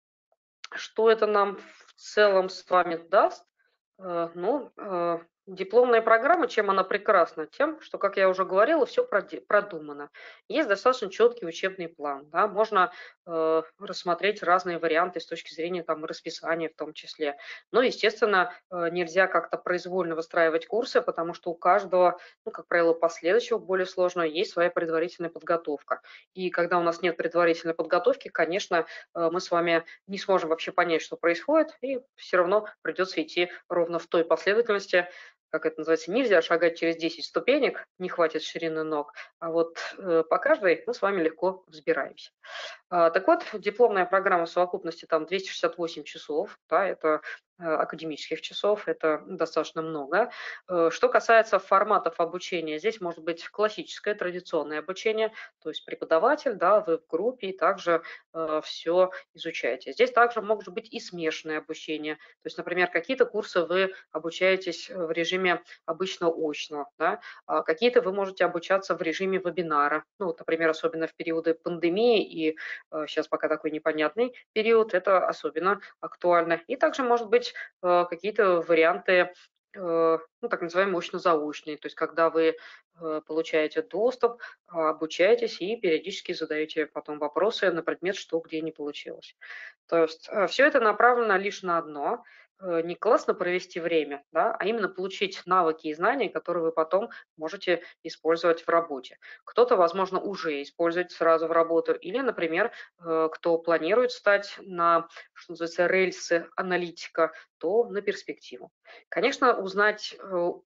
что это нам в целом с вами даст, ну, дипломная программа, чем она прекрасна? Тем, что, как я уже говорила, все продумано. Есть достаточно четкий учебный план. Да? Можно рассмотреть разные варианты с точки зрения там, расписания в том числе. Но, естественно, нельзя как-то произвольно выстраивать курсы, потому что у каждого, ну, как правило, последующего, более сложного, есть своя предварительная подготовка. И когда у нас нет предварительной подготовки, конечно, мы с вами не сможем вообще понять, что происходит, и все равно придется идти ровно в той последовательности, как это называется, нельзя шагать через 10 ступенек, не хватит ширины ног, а вот по каждой мы с вами легко взбираемся. Так вот, дипломная программа в совокупности там 268 часов, да, это академических часов, это достаточно много. Что касается форматов обучения, здесь может быть классическое, традиционное обучение, то есть преподаватель, да, вы в группе и также все изучаете. Здесь также может быть и смешанное обучение, то есть, например, какие-то курсы вы обучаетесь в режиме обычно очного, да, а какие-то вы можете обучаться в режиме вебинара, ну, вот, например, особенно в периоды пандемии и сейчас пока такой непонятный период, это особенно актуально. И также, может быть, какие-то варианты, ну, так называемые очно-заочные, то есть когда вы получаете доступ, обучаетесь и периодически задаете потом вопросы на предмет, что где не получилось. То есть все это направлено лишь на одно, не классно провести время, да, а именно получить навыки и знания, которые вы потом можете использовать в работе. Кто-то, возможно, уже использует сразу в работу, или, например, кто планирует стать на, что называется, рельсы аналитика, то на перспективу. Конечно, узнать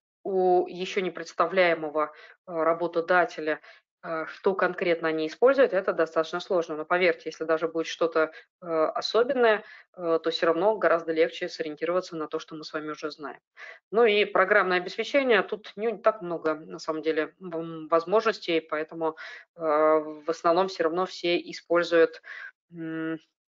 у еще не представляемого работодателя, что конкретно они используют, это достаточно сложно. Но поверьте, если даже будет что-то особенное, то все равно гораздо легче сориентироваться на то, что мы с вами уже знаем. Ну и программное обеспечение, тут не так много, на самом деле, возможностей, поэтому в основном все равно все используют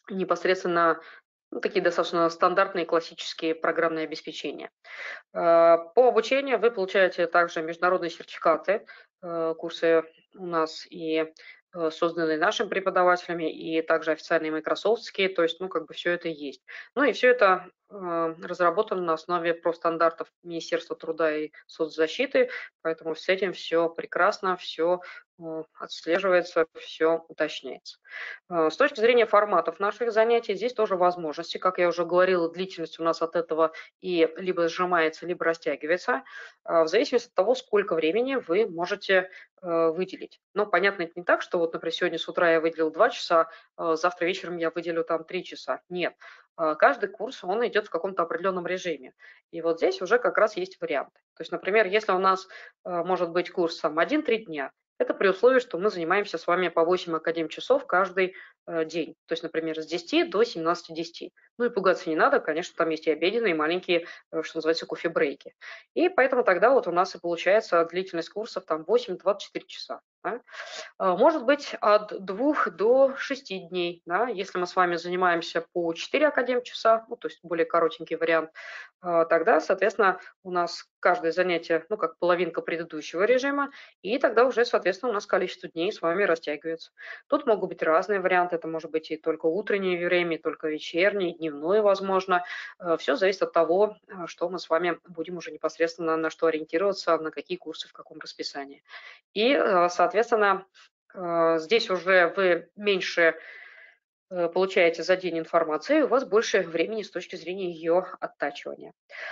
непосредственно такие достаточно стандартные классические программные обеспечения. По обучению вы получаете также международные сертификаты. Курсы у нас и созданы нашими преподавателями, и также официальные майкрософтские, то есть, все это есть. Ну и все это разработано на основе профстандартов Министерства труда и соцзащиты, поэтому с этим все прекрасно, все отслеживается, все уточняется. С точки зрения форматов наших занятий, здесь тоже возможности. Как я уже говорила, длительность у нас от этого и либо сжимается, либо растягивается, в зависимости от того, сколько времени вы можете выделить. Но понятно, это не так, что вот, например, сегодня с утра я выделил 2 часа, завтра вечером я выделю там 3 часа. Нет. Каждый курс, он идет в каком-то определенном режиме. И вот здесь уже как раз есть варианты. То есть, например, если у нас может быть курс там 1-3 дня, это при условии, что мы занимаемся с вами по 8 академ-часов каждый день. То есть, например, с 10 до 17:10. Ну и пугаться не надо, конечно, там есть и обеденные, и маленькие, что называется, кофе-брейки. И поэтому тогда вот у нас и получается длительность курсов там 8-24 часа. Да? Может быть, от 2 до 6 дней, да, если мы с вами занимаемся по 4 академ-часа, ну, то есть более коротенький вариант, тогда, соответственно, у нас каждое занятие, ну, как половинка предыдущего режима, и тогда уже, соответственно, у нас количество дней с вами растягивается. Тут могут быть разные варианты, это может быть и только утреннее время, и только вечернее, и дневное, возможно. Все зависит от того, что мы с вами будем уже непосредственно на что ориентироваться, на какие курсы, в каком расписании. И, соответственно, здесь уже вы меньше получаете за день информации, у вас больше времени с точки зрения ее оттачивания.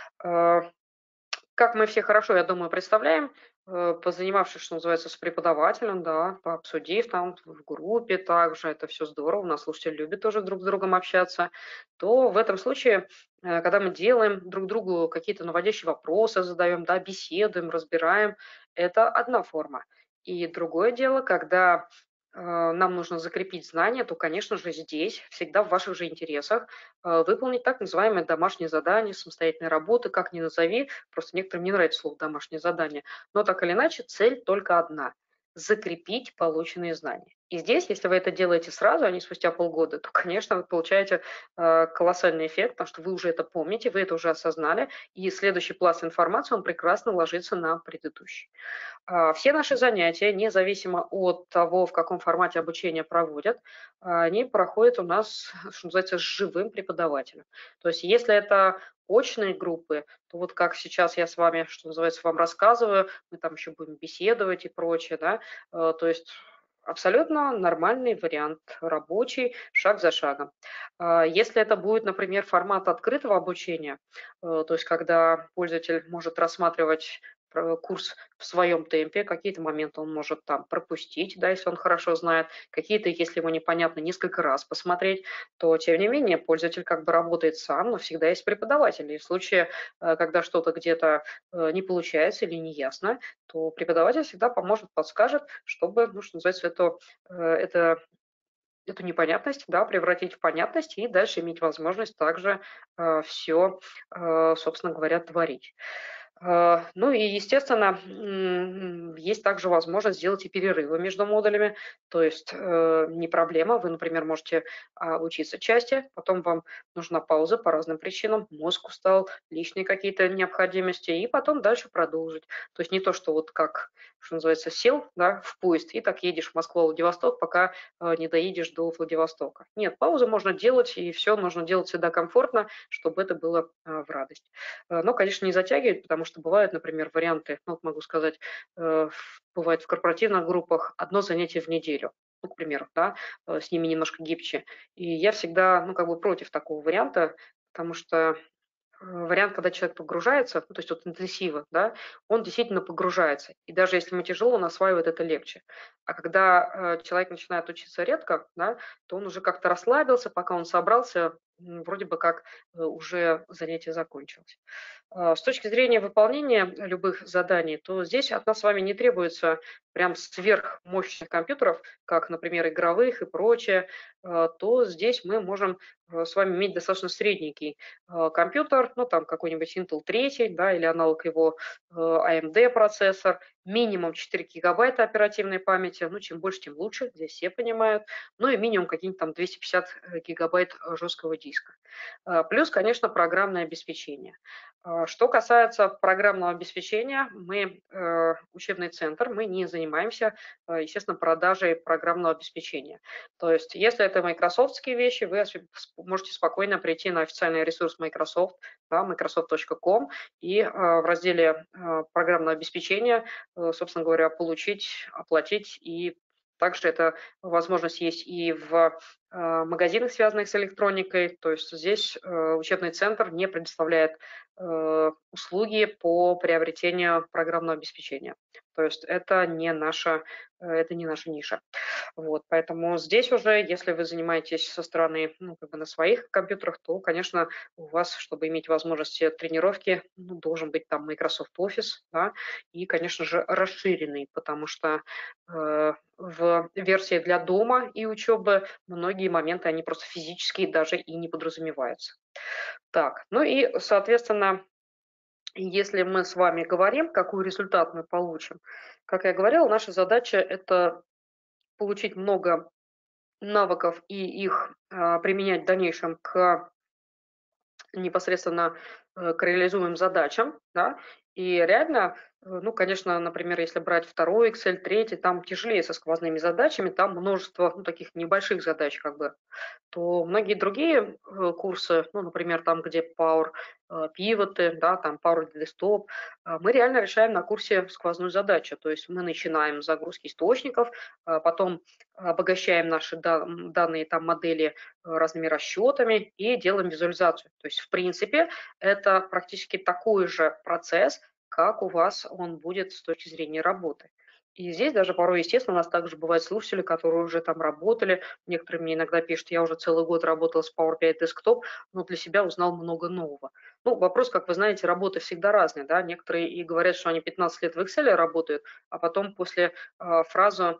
Как мы все хорошо, я думаю, представляем, позанимавшись, что называется, с преподавателем, да, пообсудив там в группе также, это все здорово, у нас слушатели любят тоже друг с другом общаться, то в этом случае, когда мы делаем друг другу какие-то наводящие вопросы, задаем, да, беседуем, разбираем, это одна форма. И другое дело, когда нам нужно закрепить знания, то, конечно же, здесь всегда в ваших же интересах выполнить так называемое домашнее задание, самостоятельной работы, как ни назови, просто некоторым не нравится слово «домашнее задание», но так или иначе цель только одна – закрепить полученные знания. И здесь, если вы это делаете сразу, а не спустя полгода, то, конечно, вы получаете колоссальный эффект, потому что вы уже это помните, вы это уже осознали, и следующий пласт информации, он прекрасно ложится на предыдущий. Все наши занятия, независимо от того, в каком формате обучения проводят, они проходят у нас, что называется, с живым преподавателем. То есть если это очные группы, то вот как сейчас я с вами, что называется, вам рассказываю, мы там еще будем беседовать и прочее, да, то есть абсолютно нормальный вариант, рабочий, шаг за шагом. Если это будет, например, формат открытого обучения, то есть когда пользователь может рассматривать курс в своем темпе, какие-то моменты он может там пропустить, да, если он хорошо знает, какие-то, если ему непонятно, несколько раз посмотреть, то, тем не менее, пользователь как бы работает сам, но всегда есть преподаватель. И в случае, когда что-то где-то не получается или не ясно, то преподаватель всегда поможет, подскажет, чтобы, ну, что называется, эту непонятность, да, превратить в понятность и дальше иметь возможность также все, собственно говоря, творить. Ну и, естественно, есть также возможность сделать и перерывы между модулями. То есть не проблема, вы, например, можете учиться части, потом вам нужна пауза по разным причинам, мозг устал, личные какие-то необходимости, и потом дальше продолжить. То есть не то, что вот как, что называется, сел, да, в поезд и так едешь в Москву-Владивосток, пока не доедешь до Владивостока. Нет, паузу можно делать, и все нужно делать всегда комфортно, чтобы это было в радость. Но, конечно, не затягивать, потому что бывают, например, варианты, ну, вот могу сказать, бывает в корпоративных группах одно занятие в неделю, ну, к примеру, да, с ними немножко гибче. И я всегда, ну, как бы против такого варианта, потому что вариант, когда человек погружается, ну, то есть вот интенсива, да, он действительно погружается. И даже если ему тяжело, он осваивает это легче. А когда человек начинает учиться редко, да, то он уже как-то расслабился, пока он собрался, вроде бы как уже занятие закончилось. С точки зрения выполнения любых заданий, то здесь от нас с вами не требуется прям сверхмощных компьютеров, как, например, игровых и прочее, то здесь мы можем с вами иметь достаточно средненький компьютер, ну там какой-нибудь Intel 3, да, или аналог его AMD процессор, минимум 4 гигабайта оперативной памяти, ну, чем больше, тем лучше, здесь все понимают, ну и минимум какие-нибудь там 250 гигабайт жесткого диска. Плюс, конечно, программное обеспечение. Что касается программного обеспечения, мы, учебный центр, мы не занимаемся, естественно, продажей программного обеспечения. То есть, если это майкрософтские вещи, вы можете спокойно прийти на официальный ресурс Microsoft, да, microsoft.com, и в разделе программного обеспечения, собственно говоря, получить, оплатить, и также эта возможность есть и в магазинах, связанных с электроникой. То есть здесь учебный центр не предоставляет услуги по приобретению программного обеспечения. То есть это не наша ниша. Вот, поэтому здесь уже, если вы занимаетесь со стороны, ну, как бы на своих компьютерах, то, конечно, у вас, чтобы иметь возможности тренировки, ну, должен быть там Microsoft Office, да, и, конечно же, расширенный, потому что в версии для дома и учебы многие моменты, они просто физически даже и не подразумеваются. Так, ну и, соответственно, если мы с вами говорим, какой результат мы получим, как я говорила, наша задача – это получить много навыков и их применять в дальнейшем к непосредственно к реализуемым задачам, да, и реально, ну, конечно, например, если брать второй Excel, третий, там тяжелее со сквозными задачами, там множество, ну, таких небольших задач, как бы, то многие другие курсы, ну, например, там, где Power пивоты, да, там Power Desktop, мы реально решаем на курсе сквозную задачу. То есть мы начинаем с загрузки источников, потом обогащаем наши данные там модели разными расчетами и делаем визуализацию. То есть, в принципе, это практически такой же процесс, как у вас он будет с точки зрения работы. И здесь даже порой, естественно, у нас также бывают слушатели, которые уже там работали. Некоторые мне иногда пишут, я уже целый год работал с Power BI Desktop, но для себя узнал много нового. Ну, вопрос, как вы знаете, работы всегда разные, да. Некоторые и говорят, что они 15 лет в Excel работают, а потом после фразы,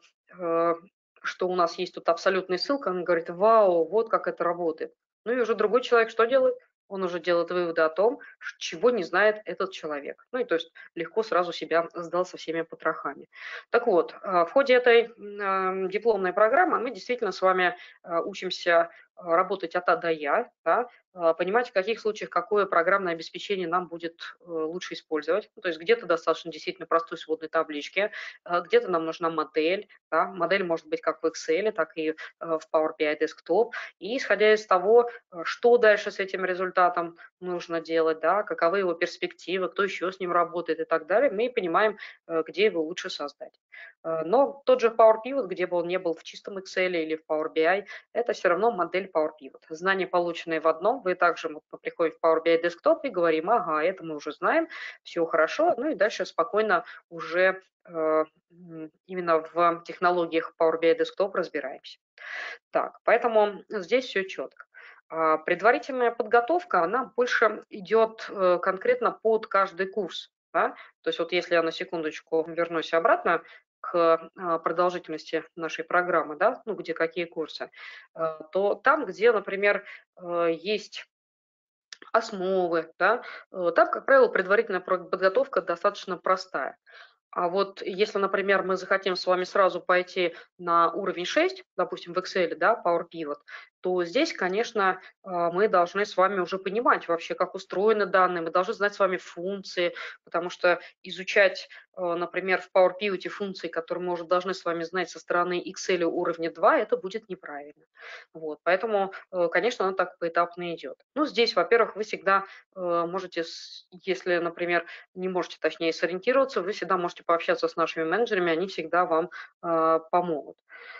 что у нас есть тут абсолютная ссылка, он говорит, вау, вот как это работает. Ну и уже другой человек что делает? Он уже делает выводы о том, чего не знает этот человек. Ну и то есть легко сразу себя сдал со всеми потрохами. Так вот, в ходе этой дипломной программы мы действительно с вами учимся работать от А до Я, да, понимать, в каких случаях какое программное обеспечение нам будет лучше использовать. Ну, то есть где-то достаточно действительно простой сводной таблички, где-то нам нужна модель. Да. Модель может быть как в Excel, так и в Power BI Desktop. И исходя из того, что дальше с этим результатом нужно делать, да, каковы его перспективы, кто еще с ним работает и так далее, мы понимаем, где его лучше создать. Но тот же Power Pivot, где бы он ни был в чистом Excel или в Power BI, это все равно модель Power Pivot. Знания, полученные в одном, вы также мы приходим в Power BI Desktop и говорим, ага, это мы уже знаем, все хорошо, ну и дальше спокойно уже именно в технологиях Power BI Desktop разбираемся. Так, поэтому здесь все четко. Предварительная подготовка, она больше идет конкретно под каждый курс. Да? То есть вот если я на секундочку вернусь обратно к продолжительности нашей программы, да, ну где какие курсы, то там, где, например, есть основы, да, там, как правило, предварительная подготовка достаточно простая. А вот если, например, мы захотим с вами сразу пойти на уровень 6, допустим, в Excel, да, Power Pivot, то здесь, конечно, мы должны с вами уже понимать вообще, как устроены данные, мы должны знать с вами функции, потому что изучать, например, в Power Pivot функции, которые мы уже должны с вами знать со стороны Excel уровня 2, это будет неправильно. Вот, поэтому, конечно, оно так поэтапно идет. Ну, здесь, во-первых, вы всегда можете, если, например, не можете, точнее, сориентироваться, вы всегда можете пообщаться с нашими менеджерами, они всегда вам помогут.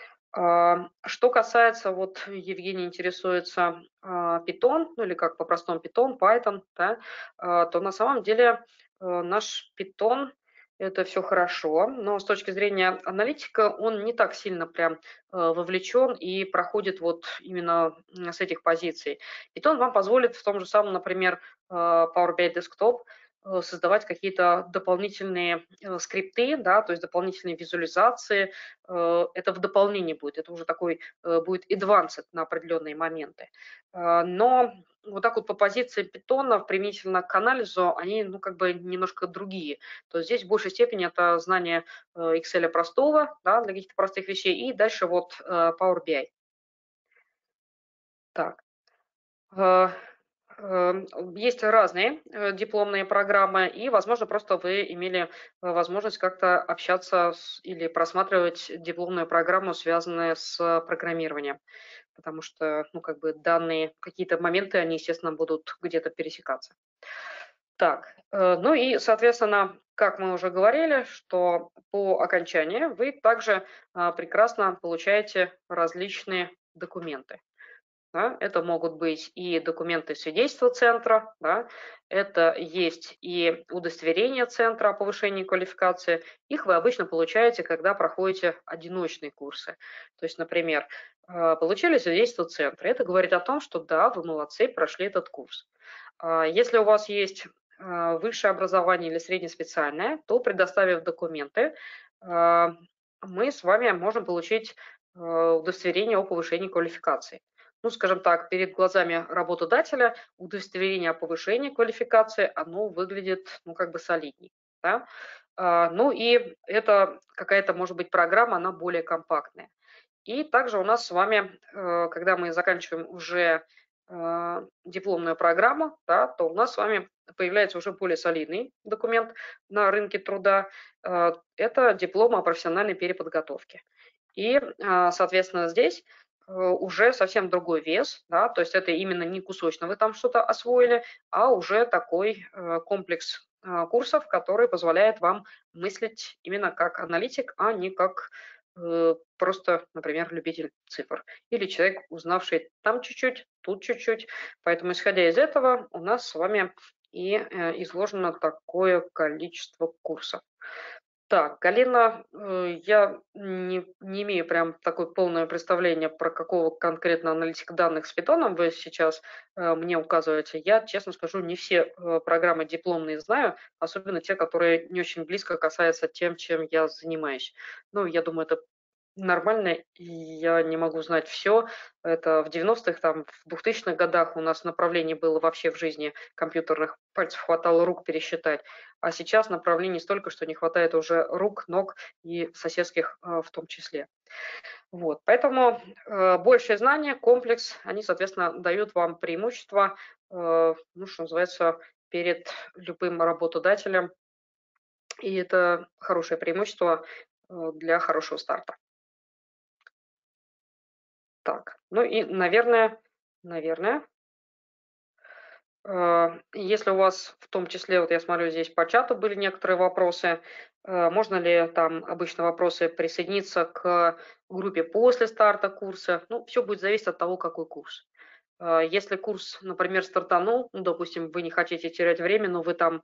Что касается, вот Евгений интересуется Python, ну или как по-простому Python, Python, да, то на самом деле наш Python это все хорошо, но с точки зрения аналитика он не так сильно прям вовлечен и проходит вот именно с этих позиций. Python вам позволит в том же самом, например, Power BI Desktop создавать какие-то дополнительные скрипты, да, то есть дополнительные визуализации. Это в дополнении будет, это уже такой будет advanced на определенные моменты. Но вот так вот по позиции питона применительно к анализу, они, ну, как бы немножко другие. То есть здесь в большей степени это знание Excel простого, да, для каких-то простых вещей, и дальше вот Power BI. Так. Э, Есть разные дипломные программы, и, возможно, просто вы имели возможность как-то общаться или просматривать дипломную программу, связанную с программированием, потому что, ну, как бы данные, какие-то моменты, они, естественно, будут где-то пересекаться. Так, ну и, соответственно, как мы уже говорили, что по окончании вы также прекрасно получаете различные документы. Да? Это могут быть и документы свидетельства центра, да? Это есть и удостоверение центра о повышении квалификации. Их вы обычно получаете, когда проходите одиночные курсы. То есть, например, получили свидетельство центра. Это говорит о том, что да, вы молодцы, прошли этот курс. Если у вас есть высшее образование или среднеспециальное, то, предоставив документы, мы с вами можем получить удостоверение о повышении квалификации. Ну, скажем так, перед глазами работодателя удостоверение о повышении квалификации, оно выглядит, ну, как бы солидней. Да? Ну, и это какая-то, может быть, программа, она более компактная. И также у нас с вами, когда мы заканчиваем уже дипломную программу, да, то у нас с вами появляется уже более солидный документ на рынке труда. Это диплом о профессиональной переподготовке. И, соответственно, здесь уже совсем другой вес, да, то есть это именно не кусочно вы там что-то освоили, а уже такой комплекс курсов, который позволяет вам мыслить именно как аналитик, а не как просто, например, любитель цифр. Или человек, узнавший там чуть-чуть, тут чуть-чуть. Поэтому, исходя из этого, у нас с вами и изложено такое количество курсов. Так, Галина, я не имею прям такое полное представление, про какого конкретно аналитика данных с питоном вы сейчас мне указываете. Я, честно скажу, не все программы дипломные знаю, особенно те, которые не очень близко касаются тем, чем я занимаюсь. Ну, я думаю, это нормально, и я не могу знать все. Это в 90-х, там, в 2000-х годах у нас направлений было вообще в жизни компьютерных, пальцев хватало рук пересчитать. А сейчас направлений столько, что не хватает уже рук, ног и соседских в том числе. Вот. Поэтому большее знание, комплекс, они, соответственно, дают вам преимущество, ну, что называется, перед любым работодателем. И это хорошее преимущество для хорошего старта. Так, ну и, наверное, если у вас в том числе, вот я смотрю, здесь по чату были некоторые вопросы, можно ли там обычно вопросы присоединиться к группе после старта курса, ну, все будет зависеть от того, какой курс. Если курс, например, стартанул, ну, допустим, вы не хотите терять время, но вы там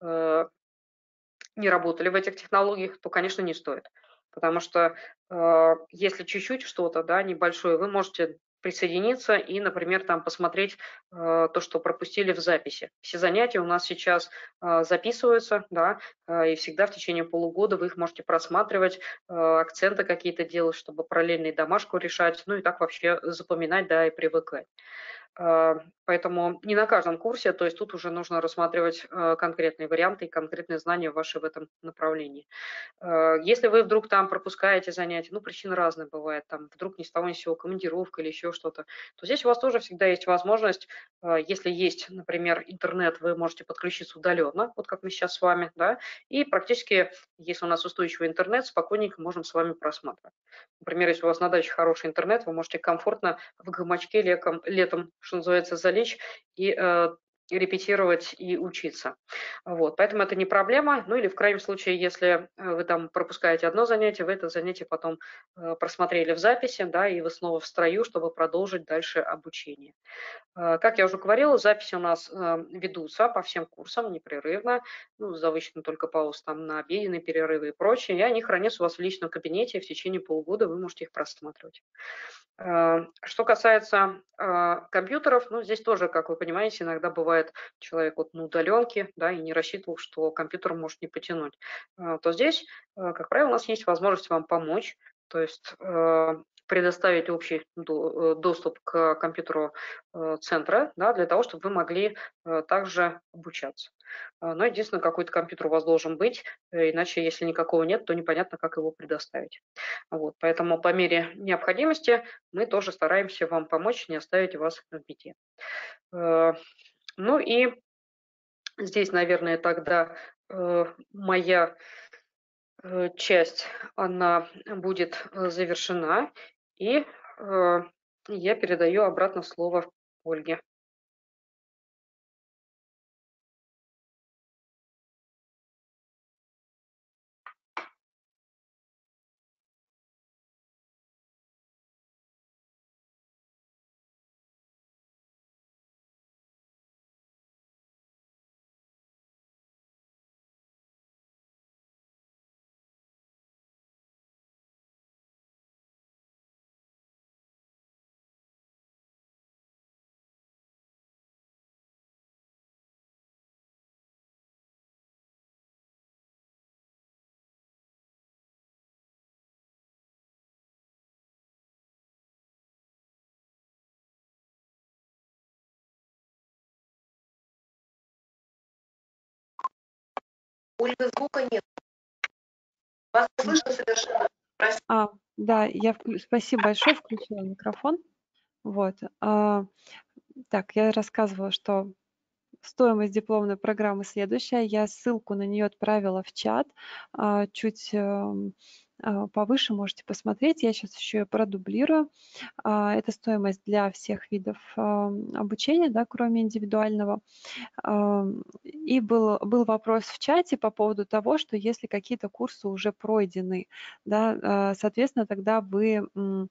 не работали в этих технологиях, то, конечно, не стоит. Потому что если чуть-чуть что-то, да, небольшое, вы можете присоединиться и, например, там посмотреть то, что пропустили в записи. Все занятия у нас сейчас записываются, да, и всегда в течение полугода вы их можете просматривать, акценты какие-то делать, чтобы параллельно и домашку решать, ну и так вообще запоминать, да, и привыкать. Поэтому не на каждом курсе, то есть тут уже нужно рассматривать конкретные варианты и конкретные знания ваши в этом направлении. Если вы вдруг там пропускаете занятия, ну, причины разные бывают, там вдруг ни с того ни с сего командировка или еще что-то, то здесь у вас тоже всегда есть возможность, если есть, например, интернет, вы можете подключиться удаленно, вот как мы сейчас с вами, да, и практически, если у нас устойчивый интернет, спокойненько можем с вами просматривать. Например, если у вас на даче хороший интернет, вы можете комфортно в гамачке летом, что называется, залечь и репетировать и учиться. Вот, поэтому это не проблема. Ну или в крайнем случае, если вы там пропускаете одно занятие, вы это занятие потом просмотрели в записи, да, и вы снова в строю, чтобы продолжить дальше обучение. Как я уже говорила, записи у нас ведутся по всем курсам непрерывно, ну, за вычетом только пауз там на обеденные перерывы и прочее, и они хранятся у вас в личном кабинете, и в течение полугода вы можете их просматривать. Что касается компьютеров, ну, здесь тоже, как вы понимаете, иногда бывает человек вот на удаленке, да, и не рассчитывал, что компьютер может не потянуть, то здесь, как правило, у нас есть возможность вам помочь, то есть предоставить общий доступ к компьютеру центра, да, для того, чтобы вы могли также обучаться. Но единственное, какой-то компьютер у вас должен быть, иначе, если никакого нет, то непонятно, как его предоставить. Вот, поэтому по мере необходимости мы тоже стараемся вам помочь, не оставить вас в беде. Ну и здесь, наверное, тогда моя часть, она будет завершена, и я передаю обратно слово Ольге. Ольга, звука нет. Вас слышно совершенно. Да, спасибо большое, включила микрофон. Вот. Так, я рассказывала, что стоимость дипломной программы следующая. Я ссылку на нее отправила в чат. Чуть повыше можете посмотреть. Я сейчас еще ее продублирую. Это стоимость для всех видов обучения, да, кроме индивидуального. И был вопрос в чате по поводу того, что если какие-то курсы уже пройдены, да, соответственно, тогда вы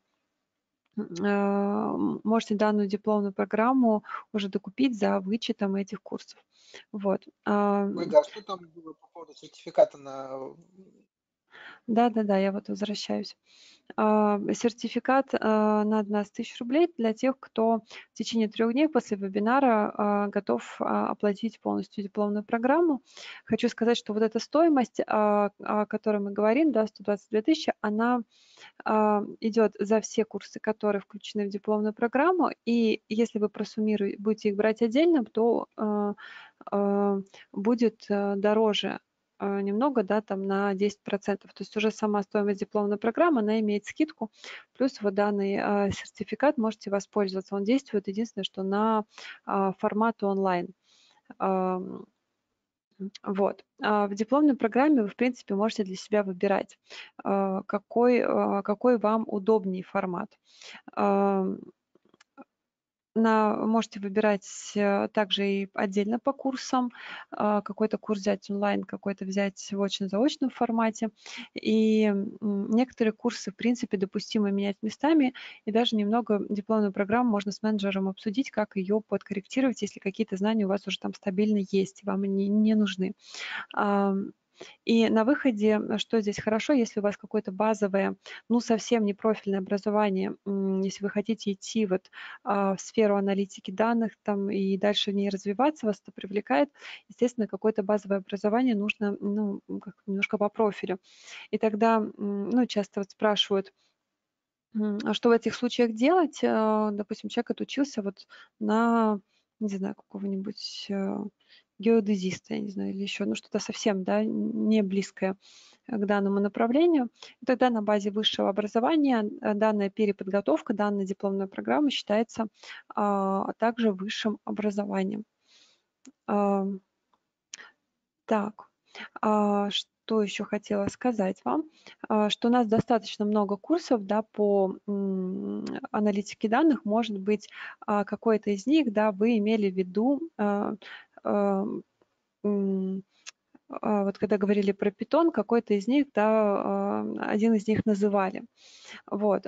можете данную дипломную программу уже докупить за вычетом этих курсов. Вот. Ольга, а что там было по поводу сертификата на... Да, я вот возвращаюсь. Сертификат на 12 тысяч рублей для тех, кто в течение 3 дней после вебинара готов оплатить полностью дипломную программу. Хочу сказать, что вот эта стоимость, о которой мы говорим, да, 122 тысячи, она идет за все курсы, которые включены в дипломную программу, и если вы будете их брать отдельно, то будет дороже немного, да, там на 10%. То есть уже сама стоимость дипломной программы, она имеет скидку, плюс вот данный сертификат можете воспользоваться. Он действует, единственное, что на формат онлайн. Вот. В дипломной программе вы, в принципе, можете для себя выбирать, какой вам удобнее формат. Можете выбирать также и отдельно по курсам, какой-то курс взять онлайн, какой-то взять в очно-заочном формате. И некоторые курсы, в принципе, допустимо менять местами, и даже немного дипломную программу можно с менеджером обсудить, как ее подкорректировать, если какие-то знания у вас уже там стабильно есть, вам они не нужны. И на выходе, что здесь хорошо, если у вас какое-то базовое, ну, совсем не профильное образование, если вы хотите идти вот в сферу аналитики данных там и дальше в ней развиваться, вас это привлекает, естественно, какое-то базовое образование нужно, ну, как немножко по профилю. И тогда, ну, часто вот спрашивают, а что в этих случаях делать? Допустим, человек отучился вот на, не знаю, какого-нибудь геодезиста, я не знаю, или еще, ну, что-то совсем, да, не близкое к данному направлению. И тогда на базе высшего образования данная переподготовка, данная дипломная программа считается также высшим образованием. Так, что еще хотела сказать вам, что у нас достаточно много курсов, да, по аналитике данных. Может быть, какой-то из них, да, вы имели в виду, вот когда говорили про Python, какой-то из них, да, один из них называли. Вот.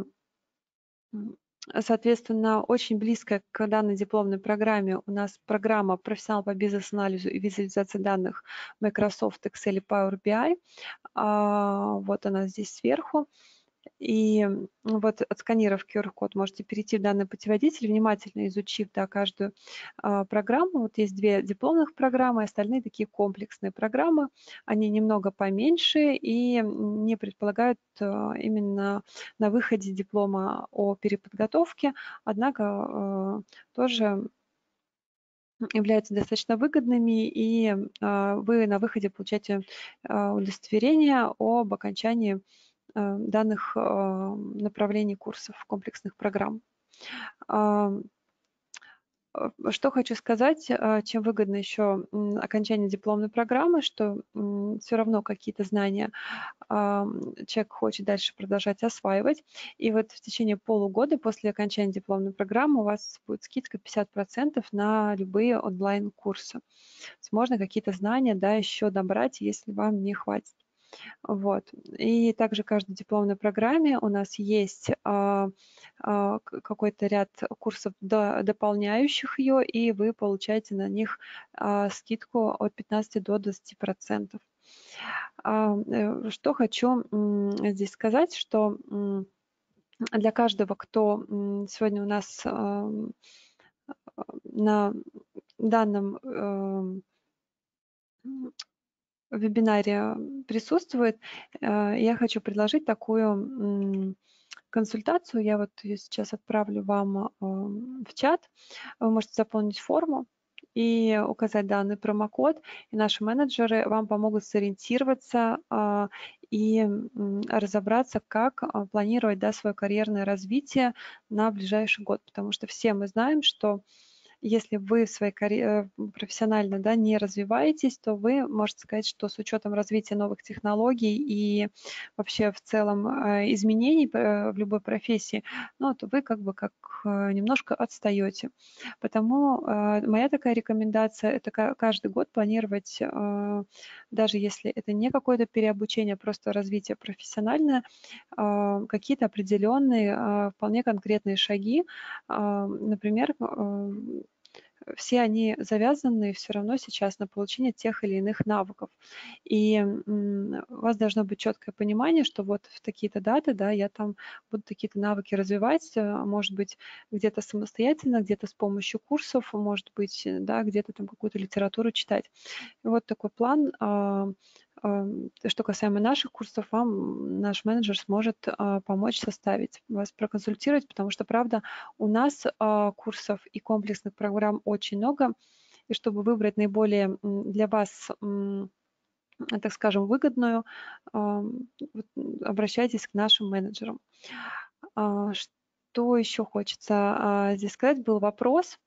Соответственно, очень близко к данной дипломной программе у нас программа «Профессионал по бизнес-анализу и визуализации данных» Microsoft Excel и Power BI. Вот она здесь сверху. И вот, отсканировав QR-код, можете перейти в данный путеводитель, внимательно изучив, да, каждую программу. Вот есть 2 дипломных программы, остальные такие комплексные программы. Они немного поменьше и не предполагают именно на выходе диплома о переподготовке, однако тоже являются достаточно выгодными, и вы на выходе получаете удостоверение об окончании данных направлений курсов комплексных программ. Что хочу сказать, чем выгодно еще окончание дипломной программы, что все равно какие-то знания человек хочет дальше продолжать осваивать. И вот в течение полугода после окончания дипломной программы у вас будет скидка 50% на любые онлайн-курсы. Можно какие-то знания, да, еще добрать, если вам не хватит. Вот. И также в каждой дипломной программе у нас есть какой-то ряд курсов, дополняющих ее, и вы получаете на них скидку от 15 до 20%. Что хочу здесь сказать, что для каждого, кто сегодня у нас на данном вебинаре присутствует, я хочу предложить такую консультацию. Я вот ее сейчас отправлю вам в чат. Вы можете заполнить форму и указать данный промокод, и наши менеджеры вам помогут сориентироваться и разобраться, как планировать, да, свое карьерное развитие на ближайший год. Потому что все мы знаем, что если вы в своей карьере профессионально, да, не развиваетесь, то вы можете сказать, что с учетом развития новых технологий и вообще в целом изменений в любой профессии, ну, то вы как бы немножко отстаете. Потому моя такая рекомендация – это каждый год планировать, даже если это не какое-то переобучение, а просто развитие профессиональное, какие-то определенные, вполне конкретные шаги. Например, все они завязаны все равно сейчас на получение тех или иных навыков. И у вас должно быть четкое понимание, что вот в такие-то даты, да, я там буду такие-то навыки развивать, может быть, где-то самостоятельно, где-то с помощью курсов, может быть, да, где-то там какую-то литературу читать. И вот такой план. Что касаемо наших курсов, вам наш менеджер сможет помочь составить, вас проконсультировать, потому что, правда, у нас курсов и комплексных программ очень много, и чтобы выбрать наиболее для вас, так скажем, выгодную, обращайтесь к нашим менеджерам. Что еще хочется здесь сказать? Был вопрос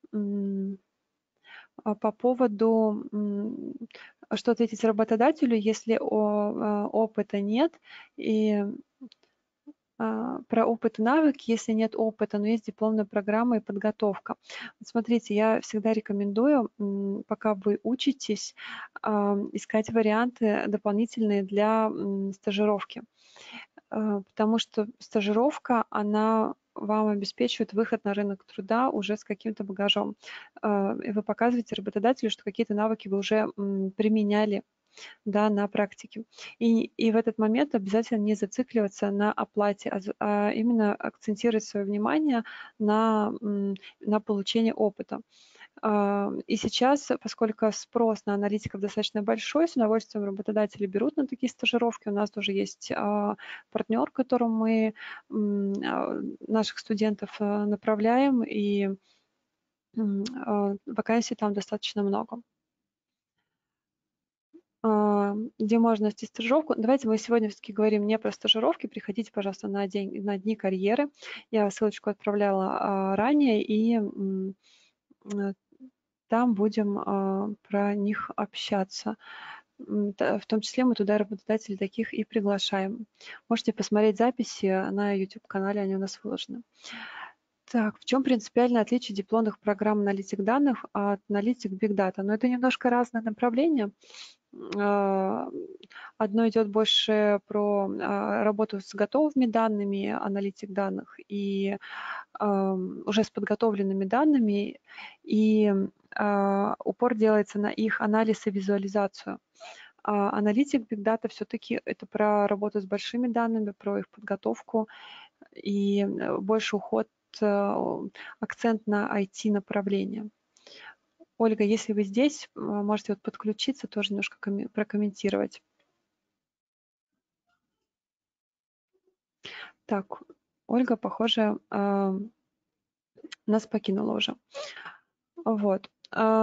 по поводу, что ответить работодателю, если опыта нет, и про опыт и навык, если нет опыта, но есть дипломная программа и подготовка. Вот смотрите, я всегда рекомендую, пока вы учитесь, искать варианты дополнительные для стажировки, потому что стажировка, она вам обеспечивает выход на рынок труда уже с каким-то багажом. И вы показываете работодателю, что какие-то навыки вы уже применяли, да, на практике. И в этот момент обязательно не зацикливаться на оплате, а именно акцентировать свое внимание на получение опыта. И сейчас, поскольку спрос на аналитиков достаточно большой, с удовольствием работодатели берут на такие стажировки. У нас тоже есть партнер, которому мы наших студентов направляем, и вакансий там достаточно много. Где можно найти стажировку. Давайте мы сегодня все-таки говорим не про стажировки. Приходите, пожалуйста, на дни карьеры. Я ссылочку отправляла ранее, и там будем про них общаться. В том числе мы туда работодателей таких и приглашаем. Можете посмотреть записи на YouTube-канале, они у нас выложены. Так, в чем принципиальное отличие дипломных программ аналитик данных от аналитик Big Data? Но это немножко разные направления. Одно идет больше про работу с готовыми данными, аналитик данных, и уже с подготовленными данными, и упор делается на их анализ и визуализацию. Аналитик Big Data все-таки это про работу с большими данными, про их подготовку и больше акцент на IT-направление. Ольга, если вы здесь, можете вот подключиться, тоже немножко прокомментировать. Так, Ольга, похоже, нас покинула уже. Вот.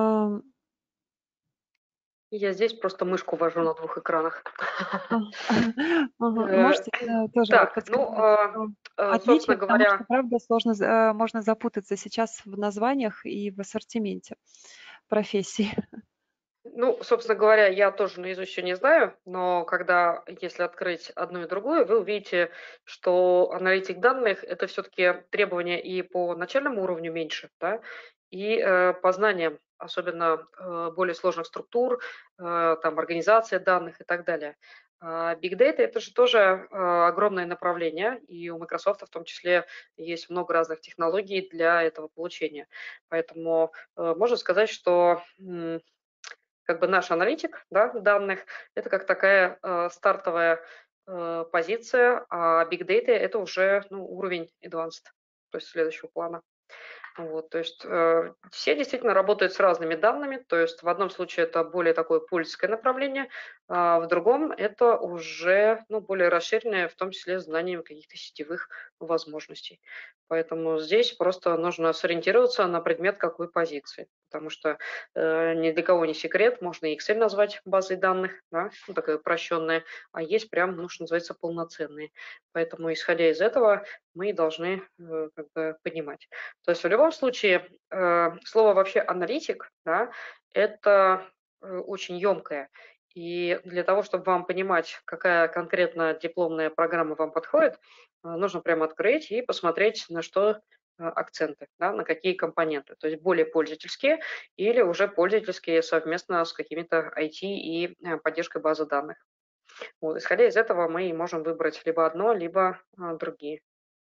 Я здесь просто мышку вожу на двух экранах. Можете тоже Так, подсказать? собственно Отличие, потому говоря, что, правда, можно запутаться сейчас в названиях и в ассортименте профессий. ну, собственно говоря, я тоже наизусть еще не знаю, но если открыть одно и другое, вы увидите, что аналитик данных – это все-таки требования и по начальному уровню меньше, да, и по знаниям, особенно более сложных структур, там, организация данных и так далее. Big Data – это же тоже огромное направление, и у Microsoft в том числе есть много разных технологий для этого получения. Поэтому можно сказать, что как бы наш аналитик, да, данных, это как такая стартовая позиция, а Big Data – это уже уровень advanced, то есть следующего плана. Вот, то есть все действительно работают с разными данными, то есть в одном случае это более такое пользовательское направление, а в другом это уже более расширенное, в том числе знанием каких-то сетевых возможностей. Поэтому здесь просто нужно сориентироваться на предмет какой позиции, потому что ни для кого не секрет, можно и Excel назвать базой данных, да, такая упрощенная, а есть прям, что называется, полноценные. Поэтому, исходя из этого, мы должны как бы понимать. То есть в любом случае слово вообще аналитик, да, это очень емкое. И для того, чтобы вам понимать, какая конкретно дипломная программа вам подходит, нужно прямо открыть и посмотреть, на что акценты, да, на какие компоненты. То есть более пользовательские или уже пользовательские совместно с какими-то IT и поддержкой базы данных. Вот, исходя из этого мы можем выбрать либо одно, либо другие.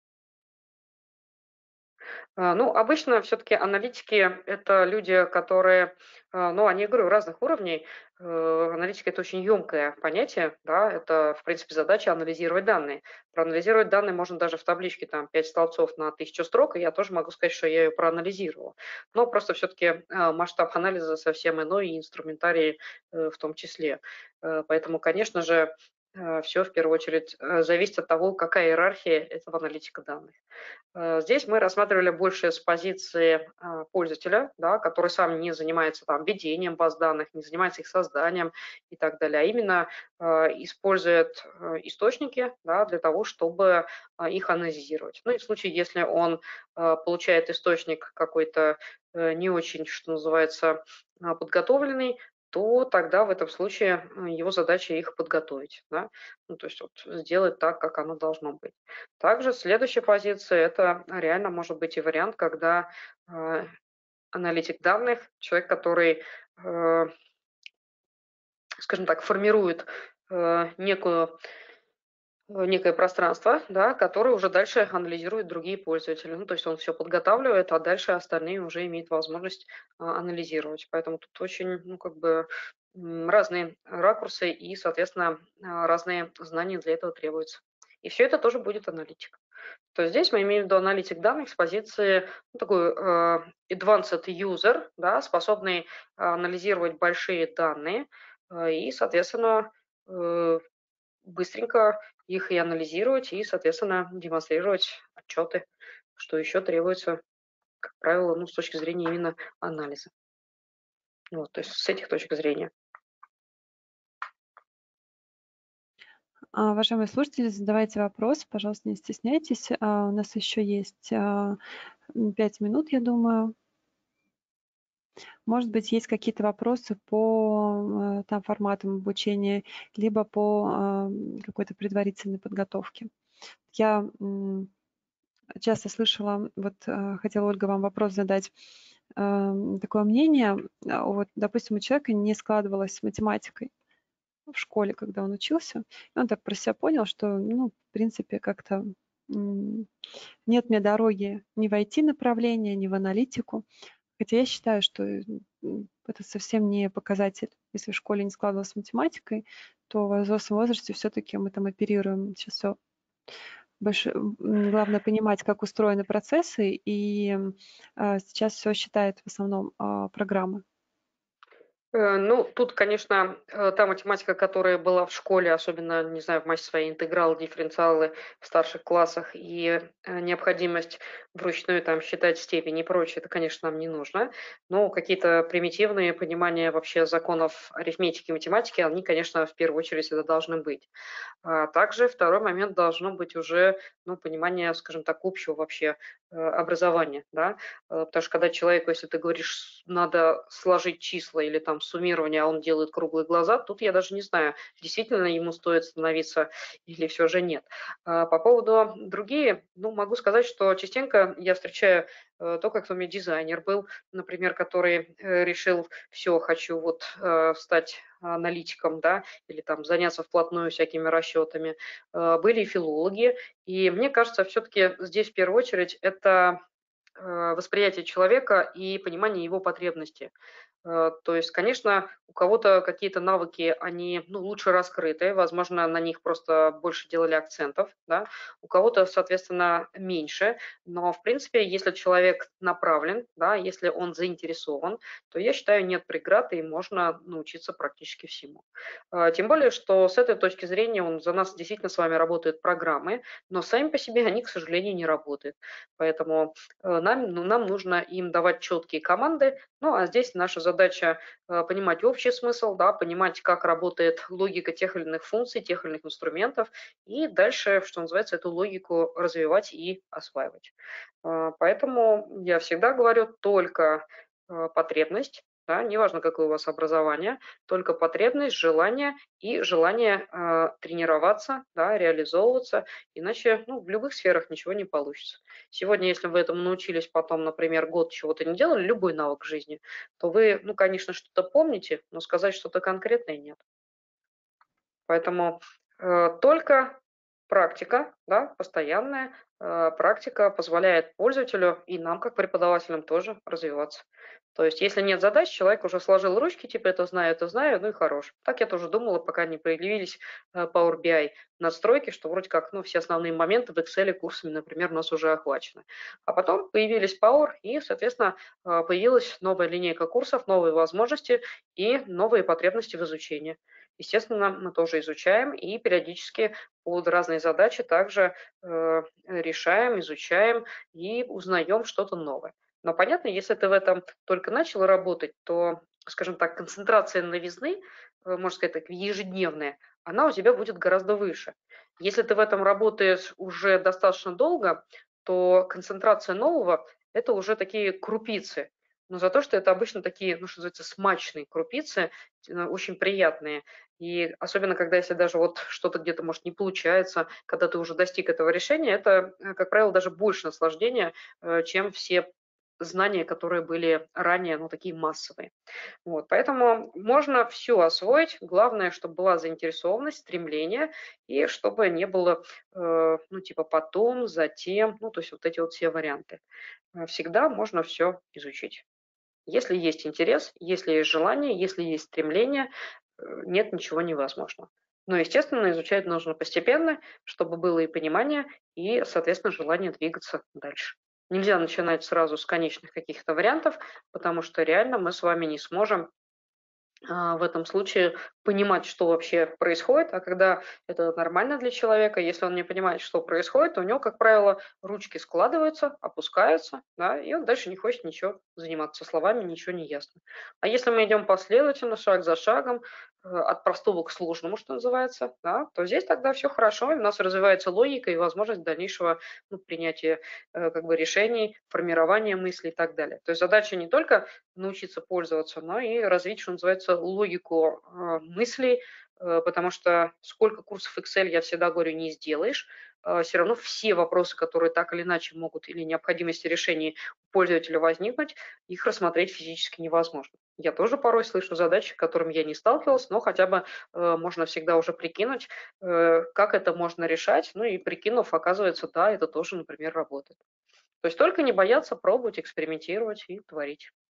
Обычно все-таки аналитики – это люди, которые, они, говорю, разных уровней. Аналитика – это очень емкое понятие, да, это, в принципе, задача анализировать данные. Проанализировать данные можно даже в табличке, там, 5 столбцов на 1000 строк, и я тоже могу сказать, что я ее проанализировала. Но просто все-таки масштаб анализа совсем иной, и инструментарий в том числе. Поэтому, конечно же, все в первую очередь зависит от того, какая иерархия этого аналитика данных. Здесь мы рассматривали больше с позиции пользователя, да, который сам не занимается там ведением баз данных, не занимается их созданием и так далее, а именно использует источники, да, для того, чтобы их анализировать. Ну и в случае, если он получает источник какой-то не очень, что называется, подготовленный, то тогда в этом случае его задача их подготовить, да? То есть вот сделать так, как оно должно быть. Также следующая позиция – это реально может быть и вариант, когда аналитик данных, человек, который, скажем так, формирует некое пространство, да, которое уже дальше анализирует другие пользователи. То есть он все подготавливает, а дальше остальные уже имеют возможность анализировать. Поэтому тут очень, разные ракурсы и, соответственно, разные знания для этого требуются. И все это тоже будет аналитик. То есть здесь мы имеем в виду аналитик данных с позиции такой advanced user, да, способный анализировать большие данные и, соответственно, быстренько их и анализировать, и, соответственно, демонстрировать отчеты, что еще требуется, как правило, с точки зрения именно анализа. Вот, то есть с этих точек зрения. Уважаемые слушатели, задавайте вопросы, пожалуйста, не стесняйтесь. У нас еще есть 5 минут, я думаю. Может быть, есть какие-то вопросы по форматам обучения, либо по какой-то предварительной подготовке. Я часто слышала, хотела, Ольга, вам вопрос задать, такое мнение, вот, допустим, у человека не складывалось с математикой в школе, когда он учился, и он так про себя понял, что, в принципе, как-то нет мне дороги ни в IT-направление, ни в аналитику. Хотя я считаю, что это совсем не показатель. Если в школе не складывалось с математикой, то в взрослом возрасте все-таки мы там оперируем. Сейчас все больше, главное понимать, как устроены процессы, и сейчас все считает в основном программы. Ну, тут, конечно, та математика, которая была в школе, особенно, не знаю, в массе своей интегралы, дифференциалы в старших классах и необходимость вручную там считать степени и прочее, это, конечно, нам не нужно. Но какие-то примитивные понимания вообще законов арифметики и математики, они, конечно, в первую очередь это должны быть. А также второй момент должно быть уже, ну, понимание, скажем так, общего вообще образования, да, потому что когда человеку, если ты говоришь, надо сложить числа или там суммирование, а он делает круглые глаза, тут я даже не знаю, действительно ему стоит становиться или все же нет. По поводу другие, ну, могу сказать, что частенько я встречаю то, как у меня дизайнер был, например, который решил, все, хочу вот стать аналитиком, да, или там заняться вплотную всякими расчетами. Были и филологи, и мне кажется, все-таки здесь в первую очередь это восприятие человека и понимание его потребностей. То есть, конечно, у кого-то какие-то навыки, они ну, лучше раскрыты, возможно, на них просто больше делали акцентов, да? У кого-то, соответственно, меньше, но, в принципе, если человек направлен, да, если он заинтересован, то, я считаю, нет преград и можно научиться практически всему. Тем более, что с этой точки зрения за нас действительно с вами работают программы, но сами по себе они, к сожалению, не работают. Поэтому нам нужно им давать четкие команды, ну, а здесь наша задача понимать общий смысл, да, понимать, как работает логика тех или иных функций, тех или иных инструментов, и дальше, что называется, эту логику развивать и осваивать. Поэтому я всегда говорю только потребность, да, неважно, какое у вас образование, только потребность, желание и желание тренироваться, да, реализовываться, иначе ну, в любых сферах ничего не получится. Сегодня, если вы этому научились, потом, например, год чего-то не делали, любой навык жизни, то вы, ну, конечно, что-то помните, но сказать что-то конкретное нет. Поэтому только практика, да, постоянная практика позволяет пользователю и нам, как преподавателям, тоже развиваться. То есть, если нет задач, человек уже сложил ручки, типа это знаю, ну и хорош. Так я тоже думала, пока не появились Power BI настройки, что вроде как, ну, все основные моменты в Excel курсами, например, у нас уже охвачены. А потом появились Power, и, соответственно, появилась новая линейка курсов, новые возможности и новые потребности в изучении. Естественно, мы тоже изучаем и периодически под разные задачи также решаем, изучаем и узнаем что-то новое. Но понятно, если ты в этом только начал работать, то, скажем так, концентрация новизны, можно сказать так, ежедневная, она у тебя будет гораздо выше. Если ты в этом работаешь уже достаточно долго, то концентрация нового– это уже такие крупицы. Но за то, что это обычно такие, ну, что называется, смачные крупицы, очень приятные. И особенно, когда если даже вот что-то где-то, может, не получается, когда ты уже достиг этого решения, это, как правило, даже больше наслаждения, чем все знания, которые были ранее, ну, такие массовые. Вот, поэтому можно все освоить. Главное, чтобы была заинтересованность, стремление, и чтобы не было, ну, типа потом, затем, ну, то есть вот эти вот все варианты. Всегда можно все изучить. Если есть интерес, если есть желание, если есть стремление, нет ничего невозможного. Но, естественно, изучать нужно постепенно, чтобы было и понимание, и, соответственно, желание двигаться дальше. Нельзя начинать сразу с конечных каких-то вариантов, потому что реально мы с вами не сможем в этом случае понимать, что вообще происходит, а когда это нормально для человека, если он не понимает, что происходит, то у него, как правило, ручки складываются, опускаются, да, и он дальше не хочет ничего заниматься словами, ничего не ясно. А если мы идем последовательно, шаг за шагом, от простого к сложному, что называется, да, то здесь тогда все хорошо, и у нас развивается логика и возможность дальнейшего ну, принятия как бы решений, формирования мыслей и так далее. То есть задача не только научиться пользоваться, но и развить, что называется, логику мыслей, потому что сколько курсов Excel, я всегда говорю, не сделаешь, все равно все вопросы, которые так или иначе могут или необходимости решений у пользователя возникнуть, их рассмотреть физически невозможно. Я тоже порой слышу задачи, с которыми я не сталкивалась, но хотя бы можно всегда уже прикинуть, как это можно решать, ну и прикинув, оказывается, да, это тоже, например, работает. То есть только не бояться пробовать, экспериментировать и творить.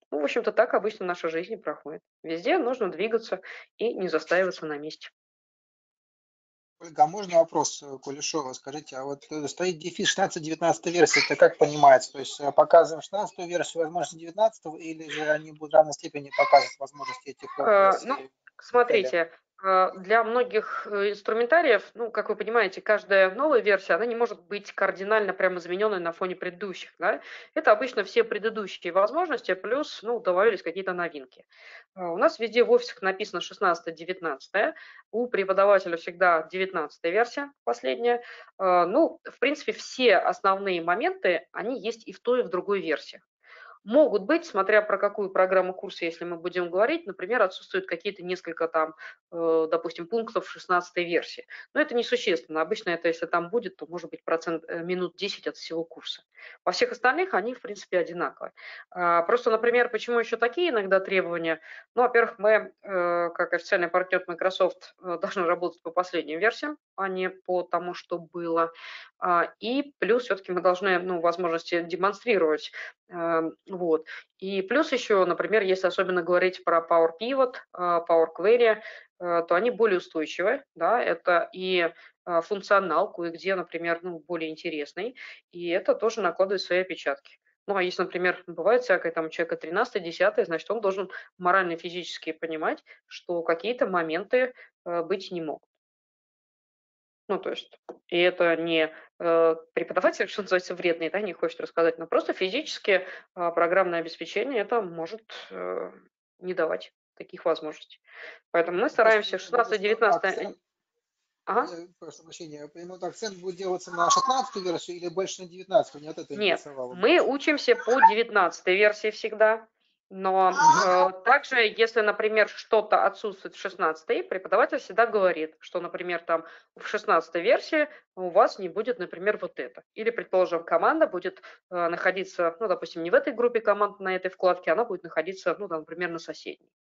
Ну, в общем-то, так обычно наша жизнь и проходит. Везде нужно двигаться и не застаиваться на месте. Ольга, а можно вопрос Кулешова? Скажите, а вот стоит дефис 16-19 версии, это как понимается? То есть показываем 16 версию, возможности 19, или же они будут в равной степени показывать возможности этих Ну, версий? смотрите, для многих инструментариев, ну, как вы понимаете, каждая новая версия, она не может быть кардинально прям измененной на фоне предыдущих, да? Это обычно все предыдущие возможности, плюс, ну, добавились какие-то новинки. У нас везде в офисах написано 16-19, у преподавателя всегда 19 версия, последняя. Ну, в принципе, все основные моменты, они есть и в той, и в другой версии. Могут быть, смотря про какую программу курса, если мы будем говорить, например, отсутствуют какие-то несколько там, допустим, пунктов 16 версии. Но это несущественно. Обычно это, если там будет, то может быть минут 10 от всего курса. Во всех остальных они, в принципе, одинаковые. Просто, например, почему еще такие иногда требования? Ну, во-первых, мы, как официальный партнер Microsoft, должны работать по последним версиям, а не по тому, что было. И плюс все-таки мы должны, ну, возможности демонстрировать. Вот. И плюс еще, например, если особенно говорить про Power Pivot, Power Query, то они более устойчивы, да, это и функционал кое-где, например, ну, более интересный, и это тоже накладывает свои отпечатки. Ну, а если, например, бывает всякое, там, у человека 13-10, значит, он должен морально и физически понимать, что какие-то моменты быть не могут. Ну, то есть, и это не преподаватель, что называется, вредный, да, не хочет рассказать, но просто физически программное обеспечение это может не давать таких возможностей. Поэтому мы стараемся 16-19. Ага. Прошу прощения, вот акцент будет делаться на 16 версию или больше на 19? Мне от этого Нет, интересовало. мы учимся по 19 версии всегда, но также, если, например, что-то отсутствует в 16, преподаватель всегда говорит, что, например, там в 16 версии у вас не будет, например, вот это. Или, предположим, команда будет находиться, ну, допустим, не в этой группе команд на этой вкладке, она будет находиться, ну, там, например, на соседней.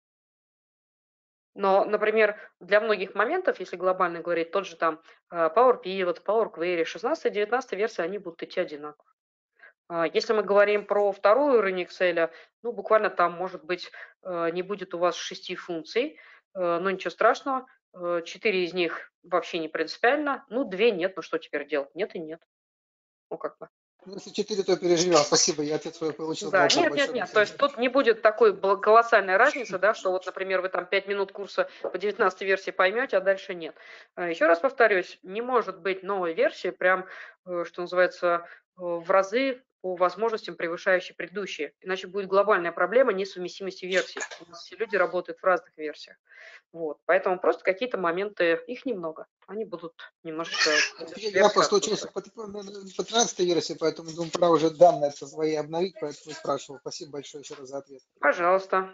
Но, например, для многих моментов, если глобально говорить, тот же там Power Pivot, Power Query, 16-19 версии, они будут идти одинаково. Если мы говорим про второй уровень Excel, ну, буквально там, может быть, не будет у вас 6 функций, но ничего страшного, 4 из них вообще не принципиально, ну, 2 нет, ну, что теперь делать? Нет и нет. Ну, как бы. Ну, если 4, то переживем. Спасибо, я ответ свой получил. Да, нет. То есть тут не будет такой колоссальной разницы, да, что вот, например, вы там 5 минут курса по 19 версии поймете, а дальше нет. Еще раз повторюсь, не может быть новой версии прям, что называется, в разы по возможностям превышающей предыдущие. Иначе будет глобальная проблема несовместимости версий. У нас все люди работают в разных версиях. Вот. Поэтому просто какие-то моменты, их немного, они будут немножечко... Я просто учился по 13 версии, поэтому думаю, пора уже данные свои обновить, поэтому спрашивал. Спасибо большое еще раз за ответ. Пожалуйста.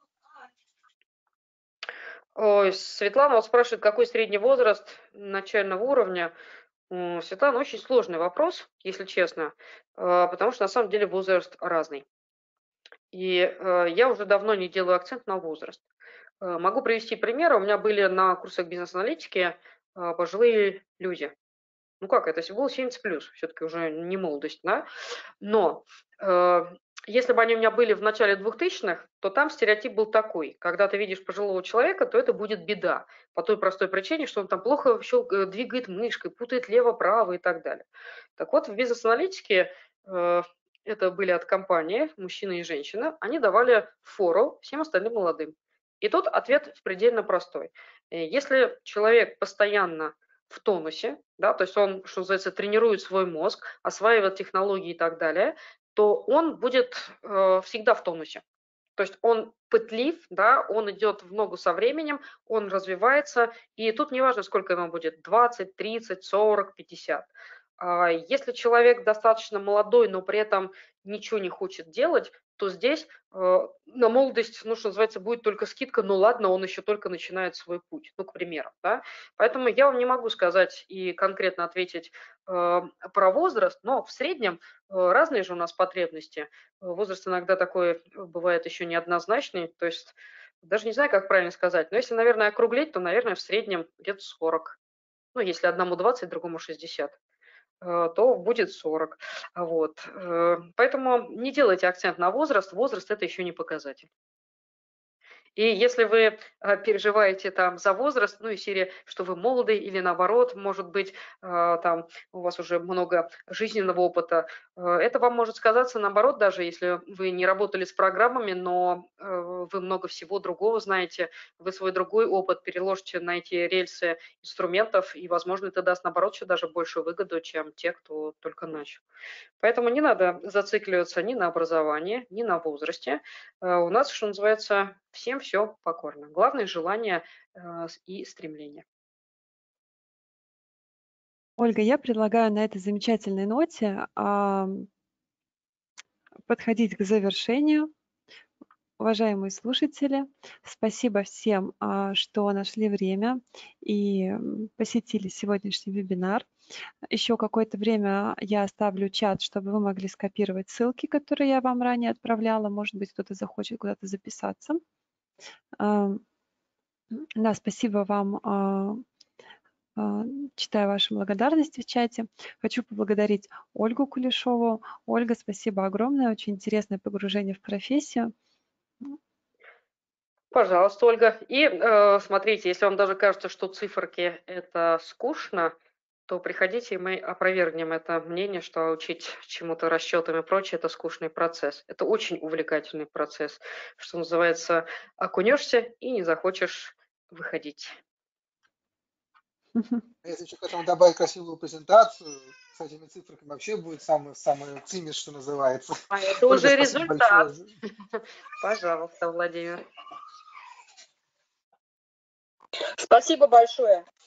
Ой, Светлана вот спрашивает, какой средний возраст начального уровня. Светлана, очень сложный вопрос, если честно, потому что на самом деле возраст разный. И я уже давно не делаю акцент на возраст. Могу привести пример. У меня были на курсах бизнес-аналитики пожилые люди. Ну как, это было 70 плюс, все-таки уже не молодость, да? Но если бы они у меня были в начале 2000-х, то там стереотип был такой. Когда ты видишь пожилого человека, то это будет беда. По той простой причине, что он там плохо двигает мышкой, путает лево-право и так далее. Так вот, в бизнес-аналитике это были от компании, мужчина и женщина, они давали фору всем остальным молодым. И тут ответ предельно простой. Если человек постоянно в тонусе, да, то есть он, что называется, тренирует свой мозг, осваивает технологии и так далее, то он будет всегда в тонусе. То есть он пытлив, да, он идет в ногу со временем, он развивается, и тут не важно, сколько ему будет, 20, 30, 40, 50. Если человек достаточно молодой, но при этом ничего не хочет делать, то здесь на молодость, ну, что называется, будет только скидка, ну ладно, он еще только начинает свой путь, ну, к примеру, да. Поэтому я вам не могу сказать и конкретно ответить про возраст, но в среднем разные же у нас потребности. Возраст иногда такой бывает еще неоднозначный, то есть даже не знаю, как правильно сказать, но если, наверное, округлить, то, наверное, в среднем где-то 40. Ну, если одному 20, другому 60. то будет 40. Вот. Поэтому не делайте акцент на возраст. Возраст – это еще не показатель. И если вы переживаете там за возраст, ну, из серии, что вы молоды или наоборот, может быть, там у вас уже много жизненного опыта, это вам может сказаться наоборот, даже если вы не работали с программами, но вы много всего другого знаете, вы свой другой опыт переложите на эти рельсы инструментов, и, возможно, это даст наоборот еще даже большую выгоду, чем те, кто только начал. Поэтому не надо зацикливаться ни на образовании, ни на возрасте. У нас, что называется, всем все покорно. Главное – желание и стремление. Ольга, я предлагаю на этой замечательной ноте подходить к завершению. Уважаемые слушатели, спасибо всем, что нашли время и посетили сегодняшний вебинар. Еще какое-то время я оставлю чат, чтобы вы могли скопировать ссылки, которые я вам ранее отправляла. Может быть, кто-то захочет куда-то записаться. Да, спасибо вам. Читаю ваши благодарности в чате. Хочу поблагодарить Ольгу Кулешову. Ольга, спасибо огромное. Очень интересное погружение в профессию. Пожалуйста, Ольга. И смотрите, если вам даже кажется, что циферки – это скучно, то приходите, и мы опровергнем это мнение, что учить чему-то расчетам и прочее – это скучный процесс. Это очень увлекательный процесс, что называется, окунешься и не захочешь выходить. Если еще к этому добавить красивую презентацию, с этими цифрами вообще будет самый цимис, что называется. А это Ольга, уже спасибо результат. большое. Пожалуйста, Владимир. Спасибо большое.